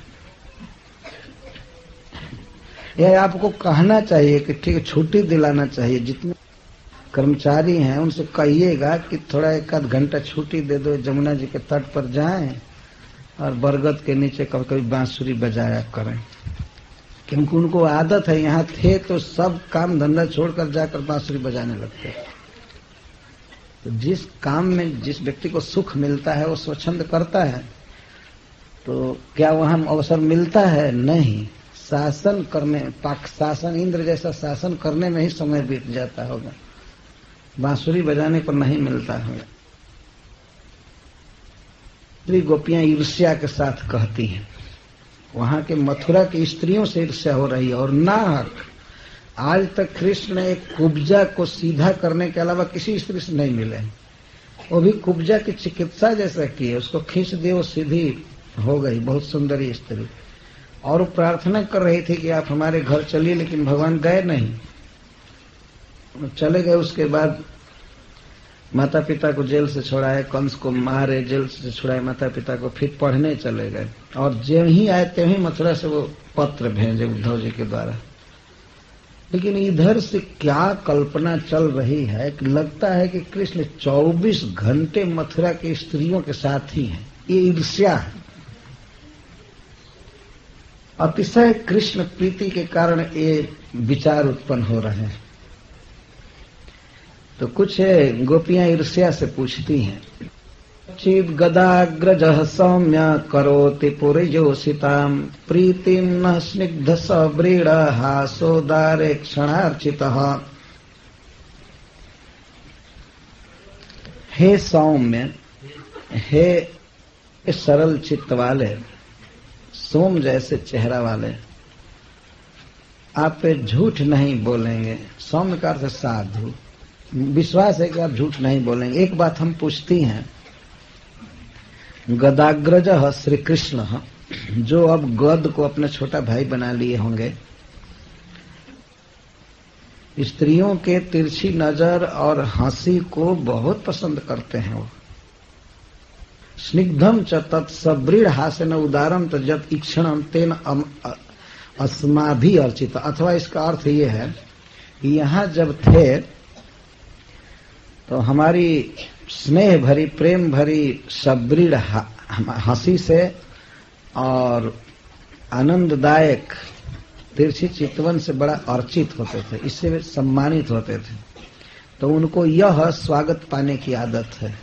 यह आपको कहना चाहिए कि ठीक है, छुट्टी दिलाना चाहिए। जितने कर्मचारी हैं उनसे कहिएगा कि थोड़ा एक आध घंटा छुट्टी दे दो, जमुना जी के तट पर जाएं और बरगद के नीचे कभी कभी बांसुरी बजाया करें। क्योंकि उनको आदत है, यहाँ थे तो सब काम धंधा छोड़कर जाकर बांसुरी बजाने लगते। तो जिस काम में जिस व्यक्ति को सुख मिलता है वो स्वच्छंद करता है, तो क्या वहां अवसर मिलता है? नहीं। शासन करने, पाक शासन, इंद्र जैसा शासन करने में ही समय बीत जाता होगा, बांसुरी बजाने को नहीं मिलता होगा। स्त्री गोपियां ईर्ष्या के साथ कहती हैं, वहां के मथुरा की स्त्रियों से ईर्ष्या हो रही है। और नाहक आज तक कृष्ण ने एक कुब्जा को सीधा करने के अलावा किसी स्त्री से नहीं मिले। वो भी कुब्जा की चिकित्सा जैसा की है, उसको खींच दिए, वो सीधी हो गई, बहुत सुंदरी स्त्री। और वो प्रार्थना कर रही थी कि आप हमारे घर चलिए, लेकिन भगवान गए नहीं। चले गए, उसके बाद माता पिता को जेल से छुड़ाए, कंस को मारे, जेल से छुड़ाए माता पिता को, फिर पढ़ने चले गए। और जो ही आए त्यों ही मथुरा से वो पत्र भेजे उद्धव जी के द्वारा। लेकिन इधर से क्या कल्पना चल रही है कि लगता है कि कृष्ण 24 घंटे मथुरा की स्त्रियों के साथ ही हैं। ये ईर्ष्या है। अतिशय कृष्ण प्रीति के कारण ये विचार उत्पन्न हो रहे हैं। तो कुछ गोपियां ईर्ष्या से पूछती हैं, चिद गदाग्रज सौम्य करोति पुरयोषिताम, प्रीतिम न स्निग्ध सव्रीड हासोदारे क्षणार्चितः। हे सौम्य, हे सरल चित्त वाले, सोम जैसे चेहरा वाले, आप पे झूठ नहीं बोलेंगे। सौम्य का अर्थ साधु, विश्वास है कि आप झूठ नहीं बोलेंगे। एक बात हम पूछती हैं, गदाग्रज श्री कृष्ण, जो अब गद को अपना छोटा भाई बना लिए होंगे, स्त्रियों के तिरछी नजर और हंसी को बहुत पसंद करते हैं। वो स्निग्धम च तत्सब्रीड हासन उदारम तजत इक्षणम तेन अस्माभि अर्चित। अथवा इसका अर्थ ये है कि यहाँ जब थे तो हमारी स्नेह भरी, प्रेम भरी सब्रीड हंसी से और आनंददायक तिरछी चितवन से बड़ा अर्चित होते थे, इससे वे सम्मानित होते थे। तो उनको यह स्वागत पाने की आदत है।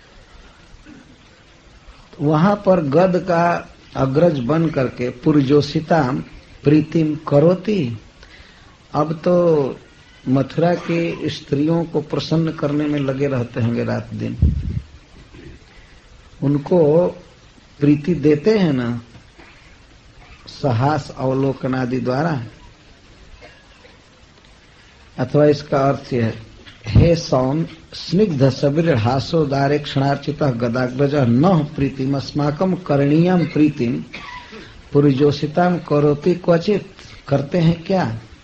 वहां पर गद का अग्रज बन करके पुरजोषिता प्रीतिम करोति। अब तो मथुरा की स्त्रियों को प्रसन्न करने में लगे रहते होंगे रात दिन, उनको प्रीति देते हैं ना, सहास अवलोकन आदि द्वारा। अथवा इसका अर्थ यह है, हे सौन स्निग्ध सबीर हासोदारे क्षणार्चित गदाग्रज न प्रीतिम अस्माकम करणीयम प्रीतिम पुरुजोषिताम करोति क्वचित। करते हैं क्या?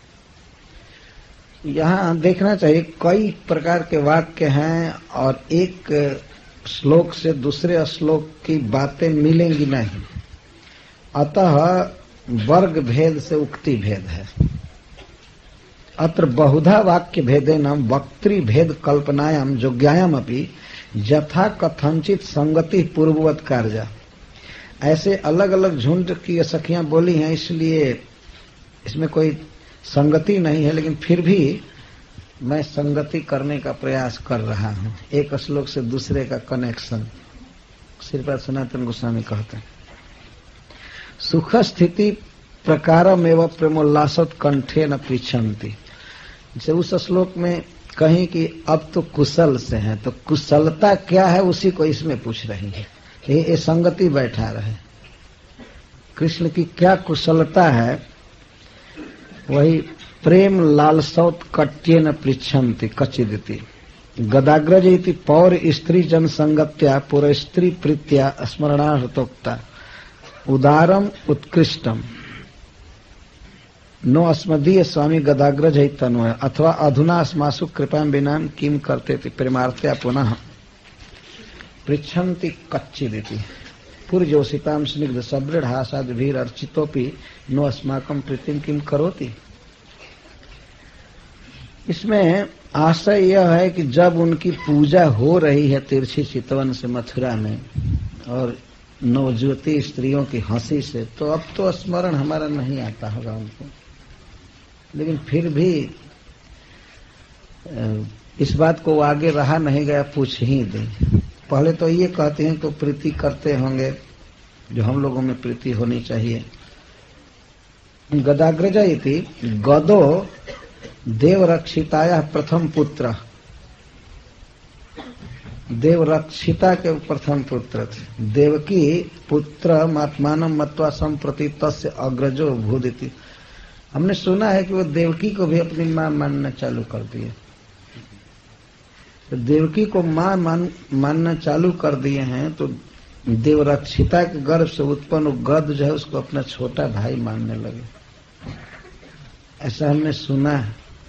यहाँ देखना चाहिए कई प्रकार के वाक्य हैं और एक श्लोक से दूसरे श्लोक की बातें मिलेंगी नहीं, अतः वर्ग भेद से उक्ति भेद है। अत्र बहुधा वाक्य भेदेन वक्तृ भेद कल्पनायाम जोग्यायाम अपि यथा कथंचित संगति पूर्ववत कार्य। ऐसे अलग अलग झुंड की सखियां बोली हैं, इसलिए इसमें कोई संगति नहीं है, लेकिन फिर भी मैं संगति करने का प्रयास कर रहा हूं। एक श्लोक से दूसरे का कनेक्शन श्रीपाद सनातन गोस्वामी कहते हैं। सुख स्थिति प्रकारमेव प्रेमोल्लासत कंठे न पृच्छन्ति। जैसे उस श्लोक में कहीं कि अब तो कुशल से है, तो कुशलता क्या है उसी को इसमें पूछ रही है। ये संगति बैठा रहे, कृष्ण की क्या कुशलता है, वही प्रेम लालसौत कट्येन पृच्छन्ति कचिदिति। गदाग्रज इति पौर स्त्री जन संगत्या पुर स्त्री प्रीत्या स्मरणार्थोक्ता उदारम उत्कृष्टम नो अस्मदीय स्वामी गदाग्रज ही तन्वय अथवा अधुना अस्मासु कृपा बिना किम करते थे प्रेमार्थया पुनः पृच्छन्ति कच्चिदिति पुरजोषिताम स्निग्ध सबृढ़ हासाद भीर अर्चितोपि नो अस्माकम प्रीतिम किम करोति। इसमें आशय यह है कि जब उनकी पूजा हो रही है तिरछी चितवन से मथुरा में और नवज्योति स्त्रियों की हंसी से, तो अब तो स्मरण हमारा नहीं आता होगा उनको, लेकिन फिर भी इस बात को आगे रहा नहीं गया, पूछ ही दे। पहले तो ये कहते हैं तो प्रीति करते होंगे जो हम लोगों में प्रीति होनी चाहिए। गदाग्रज इति गदो देवरक्षिताया प्रथम पुत्र, देवरक्षिता के प्रथम पुत्र थे। देवकी पुत्र मात्मानम मत्वा संप्रति तस्य अग्रजो भूदिति। हमने सुना है कि वो देवकी को भी अपनी मां मानना चालू कर दिए। तो देवकी को मां मानना चालू कर दिए हैं, तो देवरक्षिता के गर्भ से उत्पन्न गद जो है उसको अपना छोटा भाई मानने लगे, ऐसा हमने सुना है।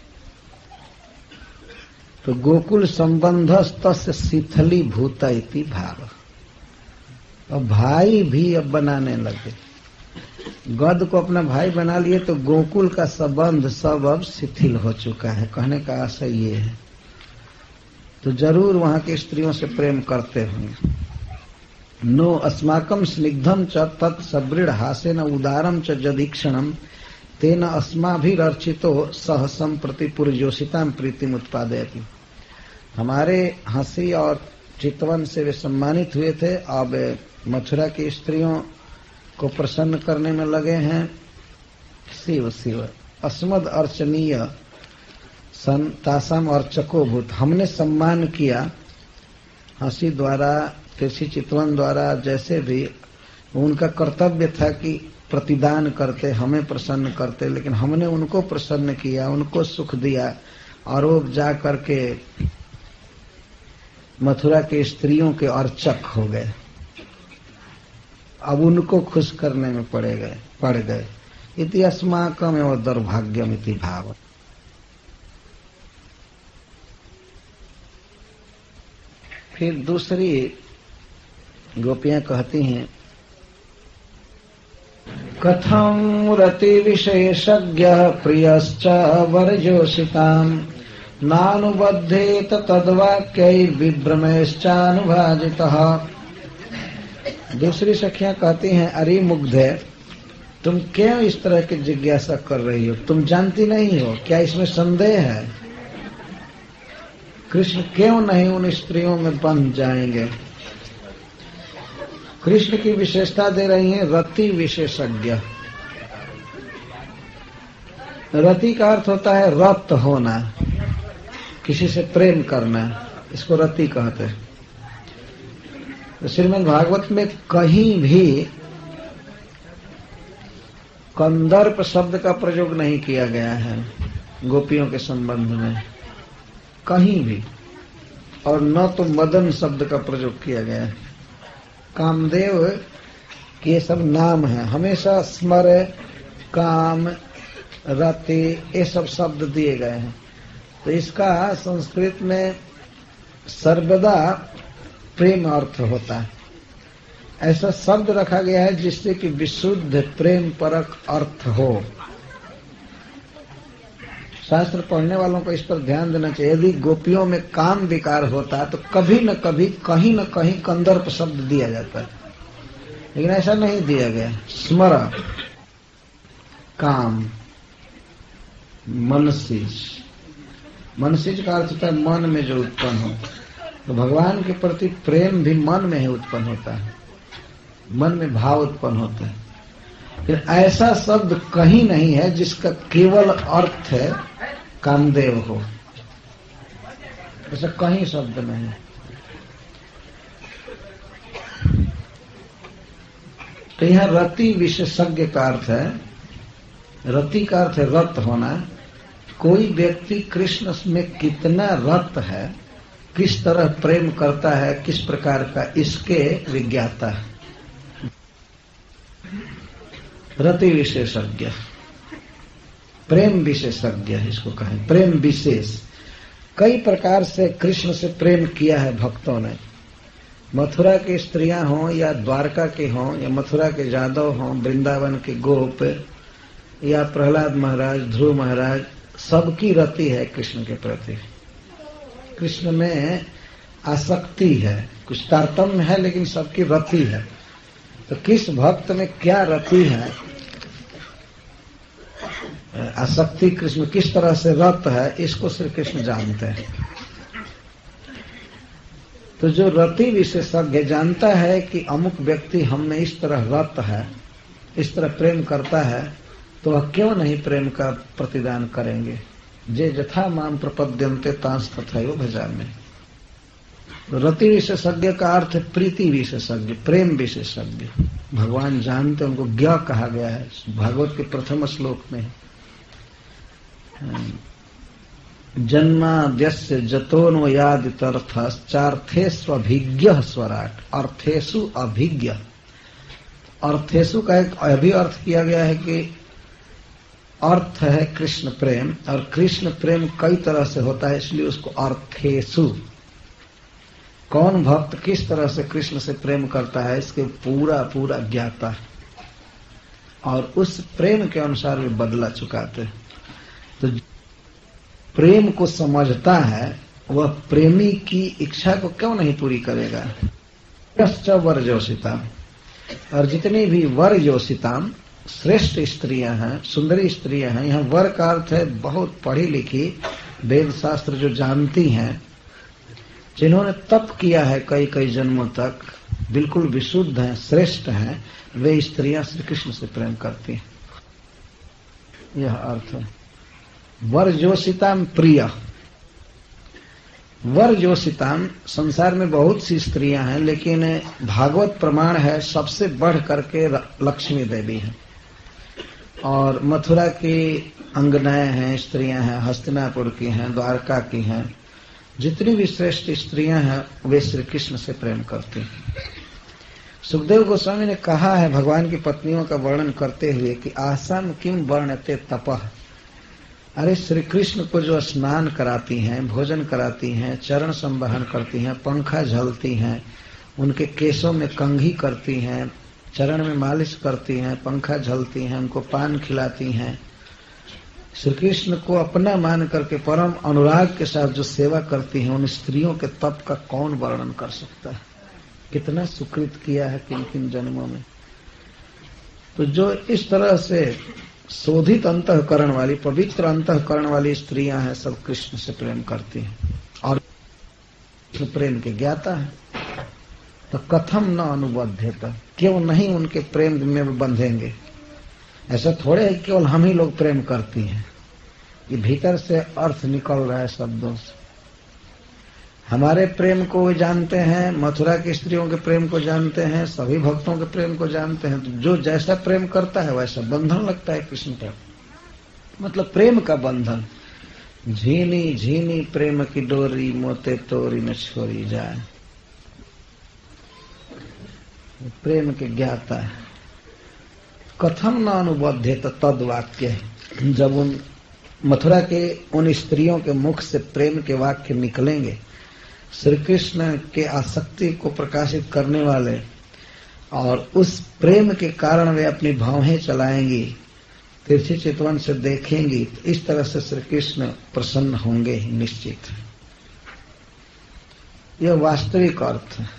तो गोकुल संबंधस्तस्य शिथिली भूत इति भाव, और भाई भी अब बनाने लगे। गद को अपना भाई बना लिए तो गोकुल का संबंध सब अब शिथिल हो चुका है। कहने का आशय ये है, तो जरूर वहां की स्त्रियों से प्रेम करते होंगे। नो अस्माकम स्निग्धम च तत्सबृढ़ हासेन उदारम च जदीक्षणम तेन अस्माभिरर्चितो सहसम प्रति पुरजोषिताम प्रीतिम उत्पादयति। हमारे हंसी और चितवन से वे सम्मानित हुए थे, अब मथुरा की स्त्रियों को प्रसन्न करने में लगे हैं। शिव शिव अस्मद अर्चनीय तासाम अर्चको भूत। हमने सम्मान किया हंसी द्वारा, तिरछी चितवन द्वारा, जैसे भी उनका कर्तव्य था कि प्रतिदान करते, हमें प्रसन्न करते, लेकिन हमने उनको प्रसन्न किया, उनको सुख दिया, और वो जा करके मथुरा के स्त्रियों के अर्चक हो गए। अब उनको खुश करने में पड़ गए। इति अस्माकम एवं दुर्भाग्यम इति भाव। फिर दूसरी गोपियां कहती हैं, कथम रति विशेषज्ञ प्रियश्च वरजोषिताम नानुबद्धेत तद्वाक्यै विभ्रमेश्चानुभाजितः। दूसरी सखियां कहती हैं, अरे मुग्धे, तुम क्यों इस तरह की जिज्ञासा कर रही हो? तुम जानती नहीं हो क्या इसमें संदेह है? कृष्ण क्यों नहीं उन स्त्रियों में बंध जाएंगे? कृष्ण की विशेषता दे रही हैं रति विशेषज्ञ। रति का अर्थ होता है रत होना, किसी से प्रेम करना, इसको रति कहते हैं। तो श्रीमद् भागवत में कहीं भी कंदर्प शब्द का प्रयोग नहीं किया गया है गोपियों के संबंध में। कहीं भी, और न तो मदन शब्द का प्रयोग किया गया है। कामदेव के सब नाम हैं, हमेशा स्मर, काम, रति ये सब शब्द दिए गए हैं। तो इसका संस्कृत में सर्वदा प्रेम अर्थ होता है। ऐसा शब्द रखा गया है जिससे कि विशुद्ध प्रेम परक अर्थ हो। शास्त्र पढ़ने वालों को इस पर ध्यान देना चाहिए। यदि गोपियों में काम विकार होता है तो कभी न कभी कहीं न कहीं कंदर्प शब्द दिया जाता है, लेकिन ऐसा नहीं दिया गया। स्मर, काम, मनसीज, मनसीज का अर्थ होता है मन में जो उत्पन्न हो। तो भगवान के प्रति प्रेम भी मन में ही उत्पन्न होता है, मन में भाव उत्पन्न होता है। फिर ऐसा शब्द कहीं नहीं है जिसका केवल अर्थ है कामदेव हो, ऐसा कहीं शब्द नहीं। तो यह रति विशेषज्ञ का अर्थ है। रति का अर्थ है रत होना। कोई व्यक्ति कृष्ण में कितना रत है, किस तरह प्रेम करता है, किस प्रकार का, इसके विज्ञाता है। रति विशेषज्ञ, प्रेम विशेषज्ञ इसको कहें, प्रेम विशेष। कई प्रकार से कृष्ण से प्रेम किया है भक्तों ने। मथुरा की स्त्रियां हों या द्वारका के हों या मथुरा के यादव हों, वृंदावन के गोप या प्रहलाद महाराज, ध्रुव महाराज, सबकी रति है कृष्ण के प्रति। कृष्ण में आसक्ति है, कुछ तारतम्य है, लेकिन सबकी रति है। तो किस भक्त में क्या रति है, आसक्ति कृष्ण किस तरह से रत है, इसको श्री कृष्ण जानते हैं। तो जो रति विशेषज्ञ जानता है कि अमुक व्यक्ति हम में इस तरह रत है, इस तरह प्रेम करता है, तो वह क्यों नहीं प्रेम का प्रतिदान करेंगे। जे जथा माम प्रपद्यन्ते तांस तथैव भजामि। तो रति विशेषज्ञ का अर्थ प्रीति विशेषज्ञ, प्रेम विशेषज्ञ। भगवान जानते, उनको ज्ञ कहा गया है भागवत के प्रथम श्लोक में। जन्माद्यस्य जतोन्वयादितर्थश्चार्थेषु अभिज्ञः स्वराट। अर्थेषु अभिज्ञ, अर्थेषु का एक अभी अर्थ किया गया है कि अर्थ है कृष्ण प्रेम, और कृष्ण प्रेम कई तरह से होता है, इसलिए उसको अर्थेषु। कौन भक्त किस तरह से कृष्ण से प्रेम करता है, इसके पूरा पूरा ज्ञाता है, और उस प्रेम के अनुसार वे बदला चुकाते हैं। तो प्रेम को समझता है, वह प्रेमी की इच्छा को क्यों नहीं पूरी करेगा। यश्च वरजोषिताम, और जितनी भी वरजोषिताम श्रेष्ठ स्त्रियां हैं, सुंदरी स्त्रियां हैं। यहाँ वर का अर्थ है बहुत पढ़ी लिखी, वेद शास्त्र जो जानती हैं, जिन्होंने तप किया है कई कई जन्मों तक, बिल्कुल विशुद्ध हैं, श्रेष्ठ हैं, वे स्त्रियां श्री कृष्ण से प्रेम करती हैं। यह अर्थ है। वरजोषिताम प्रिय, वरजोषिताम, संसार में बहुत सी स्त्रियां हैं, लेकिन भागवत प्रमाण है सबसे बढ़ करके लक्ष्मी देवी हैं। और मथुरा की अंगनाएं हैं, स्त्रियां हैं, हस्तिनापुर की हैं, द्वारका की हैं, जितनी भी श्रेष्ठ स्त्रियां हैं वे श्री कृष्ण से प्रेम करती हैं। सुखदेव गोस्वामी ने कहा है भगवान की पत्नियों का वर्णन करते हुए कि आसाम किम वर्णते तपः। अरे श्री कृष्ण को जो स्नान कराती हैं, भोजन कराती हैं, चरण संवहन करती हैं, पंखा झलती हैं, उनके केशों में कंघी करती हैं, चरण में मालिश करती हैं, पंखा झलती हैं, उनको पान खिलाती हैं, श्री कृष्ण को अपना मान करके परम अनुराग के साथ जो सेवा करती हैं, उन स्त्रियों के तप का कौन वर्णन कर सकता है। कितना सुकृत किया है किन किन जन्मों में। तो जो इस तरह से शोधित अंतःकरण वाली, पवित्र अंतःकरण वाली स्त्रियां हैं, सब कृष्ण से प्रेम करती हैं और प्रेम के ज्ञाता है। तो कथम न अनुबध्यता, क्यों नहीं उनके प्रेम में बंधेंगे। ऐसा थोड़े है केवल हम ही लोग प्रेम करती हैं, ये भीतर से अर्थ निकल रहा है शब्दों से। हमारे प्रेम को वे जानते हैं, मथुरा की स्त्रियों के प्रेम को जानते हैं, सभी भक्तों के प्रेम को जानते हैं। तो जो जैसा प्रेम करता है वैसा बंधन लगता है कृष्ण पर, मतलब प्रेम का बंधन। झीनी झीनी प्रेम की डोरी मोते तोरी न छोड़ी जाए। प्रेम के ज्ञाता है। कथम न अनुबद्धे तो तद वाक्य है। जब उन मथुरा के उन स्त्रियों के मुख से प्रेम के वाक्य निकलेंगे, श्री कृष्ण के आसक्ति को प्रकाशित करने वाले, और उस प्रेम के कारण वे अपनी भावें चलाएंगी, तिरछी चितवन से देखेंगी, तो इस तरह से श्री कृष्ण प्रसन्न होंगे ही निश्चित। यह वास्तविक अर्थ है।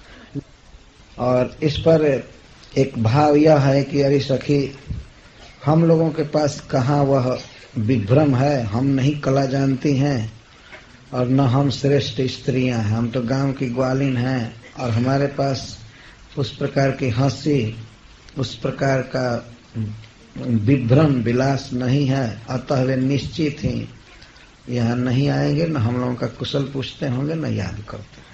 और इस पर एक भाव यह है कि अरे सखी, हम लोगों के पास कहाँ वह विभ्रम है, हम नहीं कला जानती हैं और न हम श्रेष्ठ स्त्रियां हैं, हम तो गांव की ग्वालिन हैं और हमारे पास उस प्रकार की हंसी, उस प्रकार का विभ्रम विलास नहीं है, अतः वे निश्चित ही यहाँ नहीं आएंगे, न हम लोगों का कुशल पूछते होंगे, न याद करते।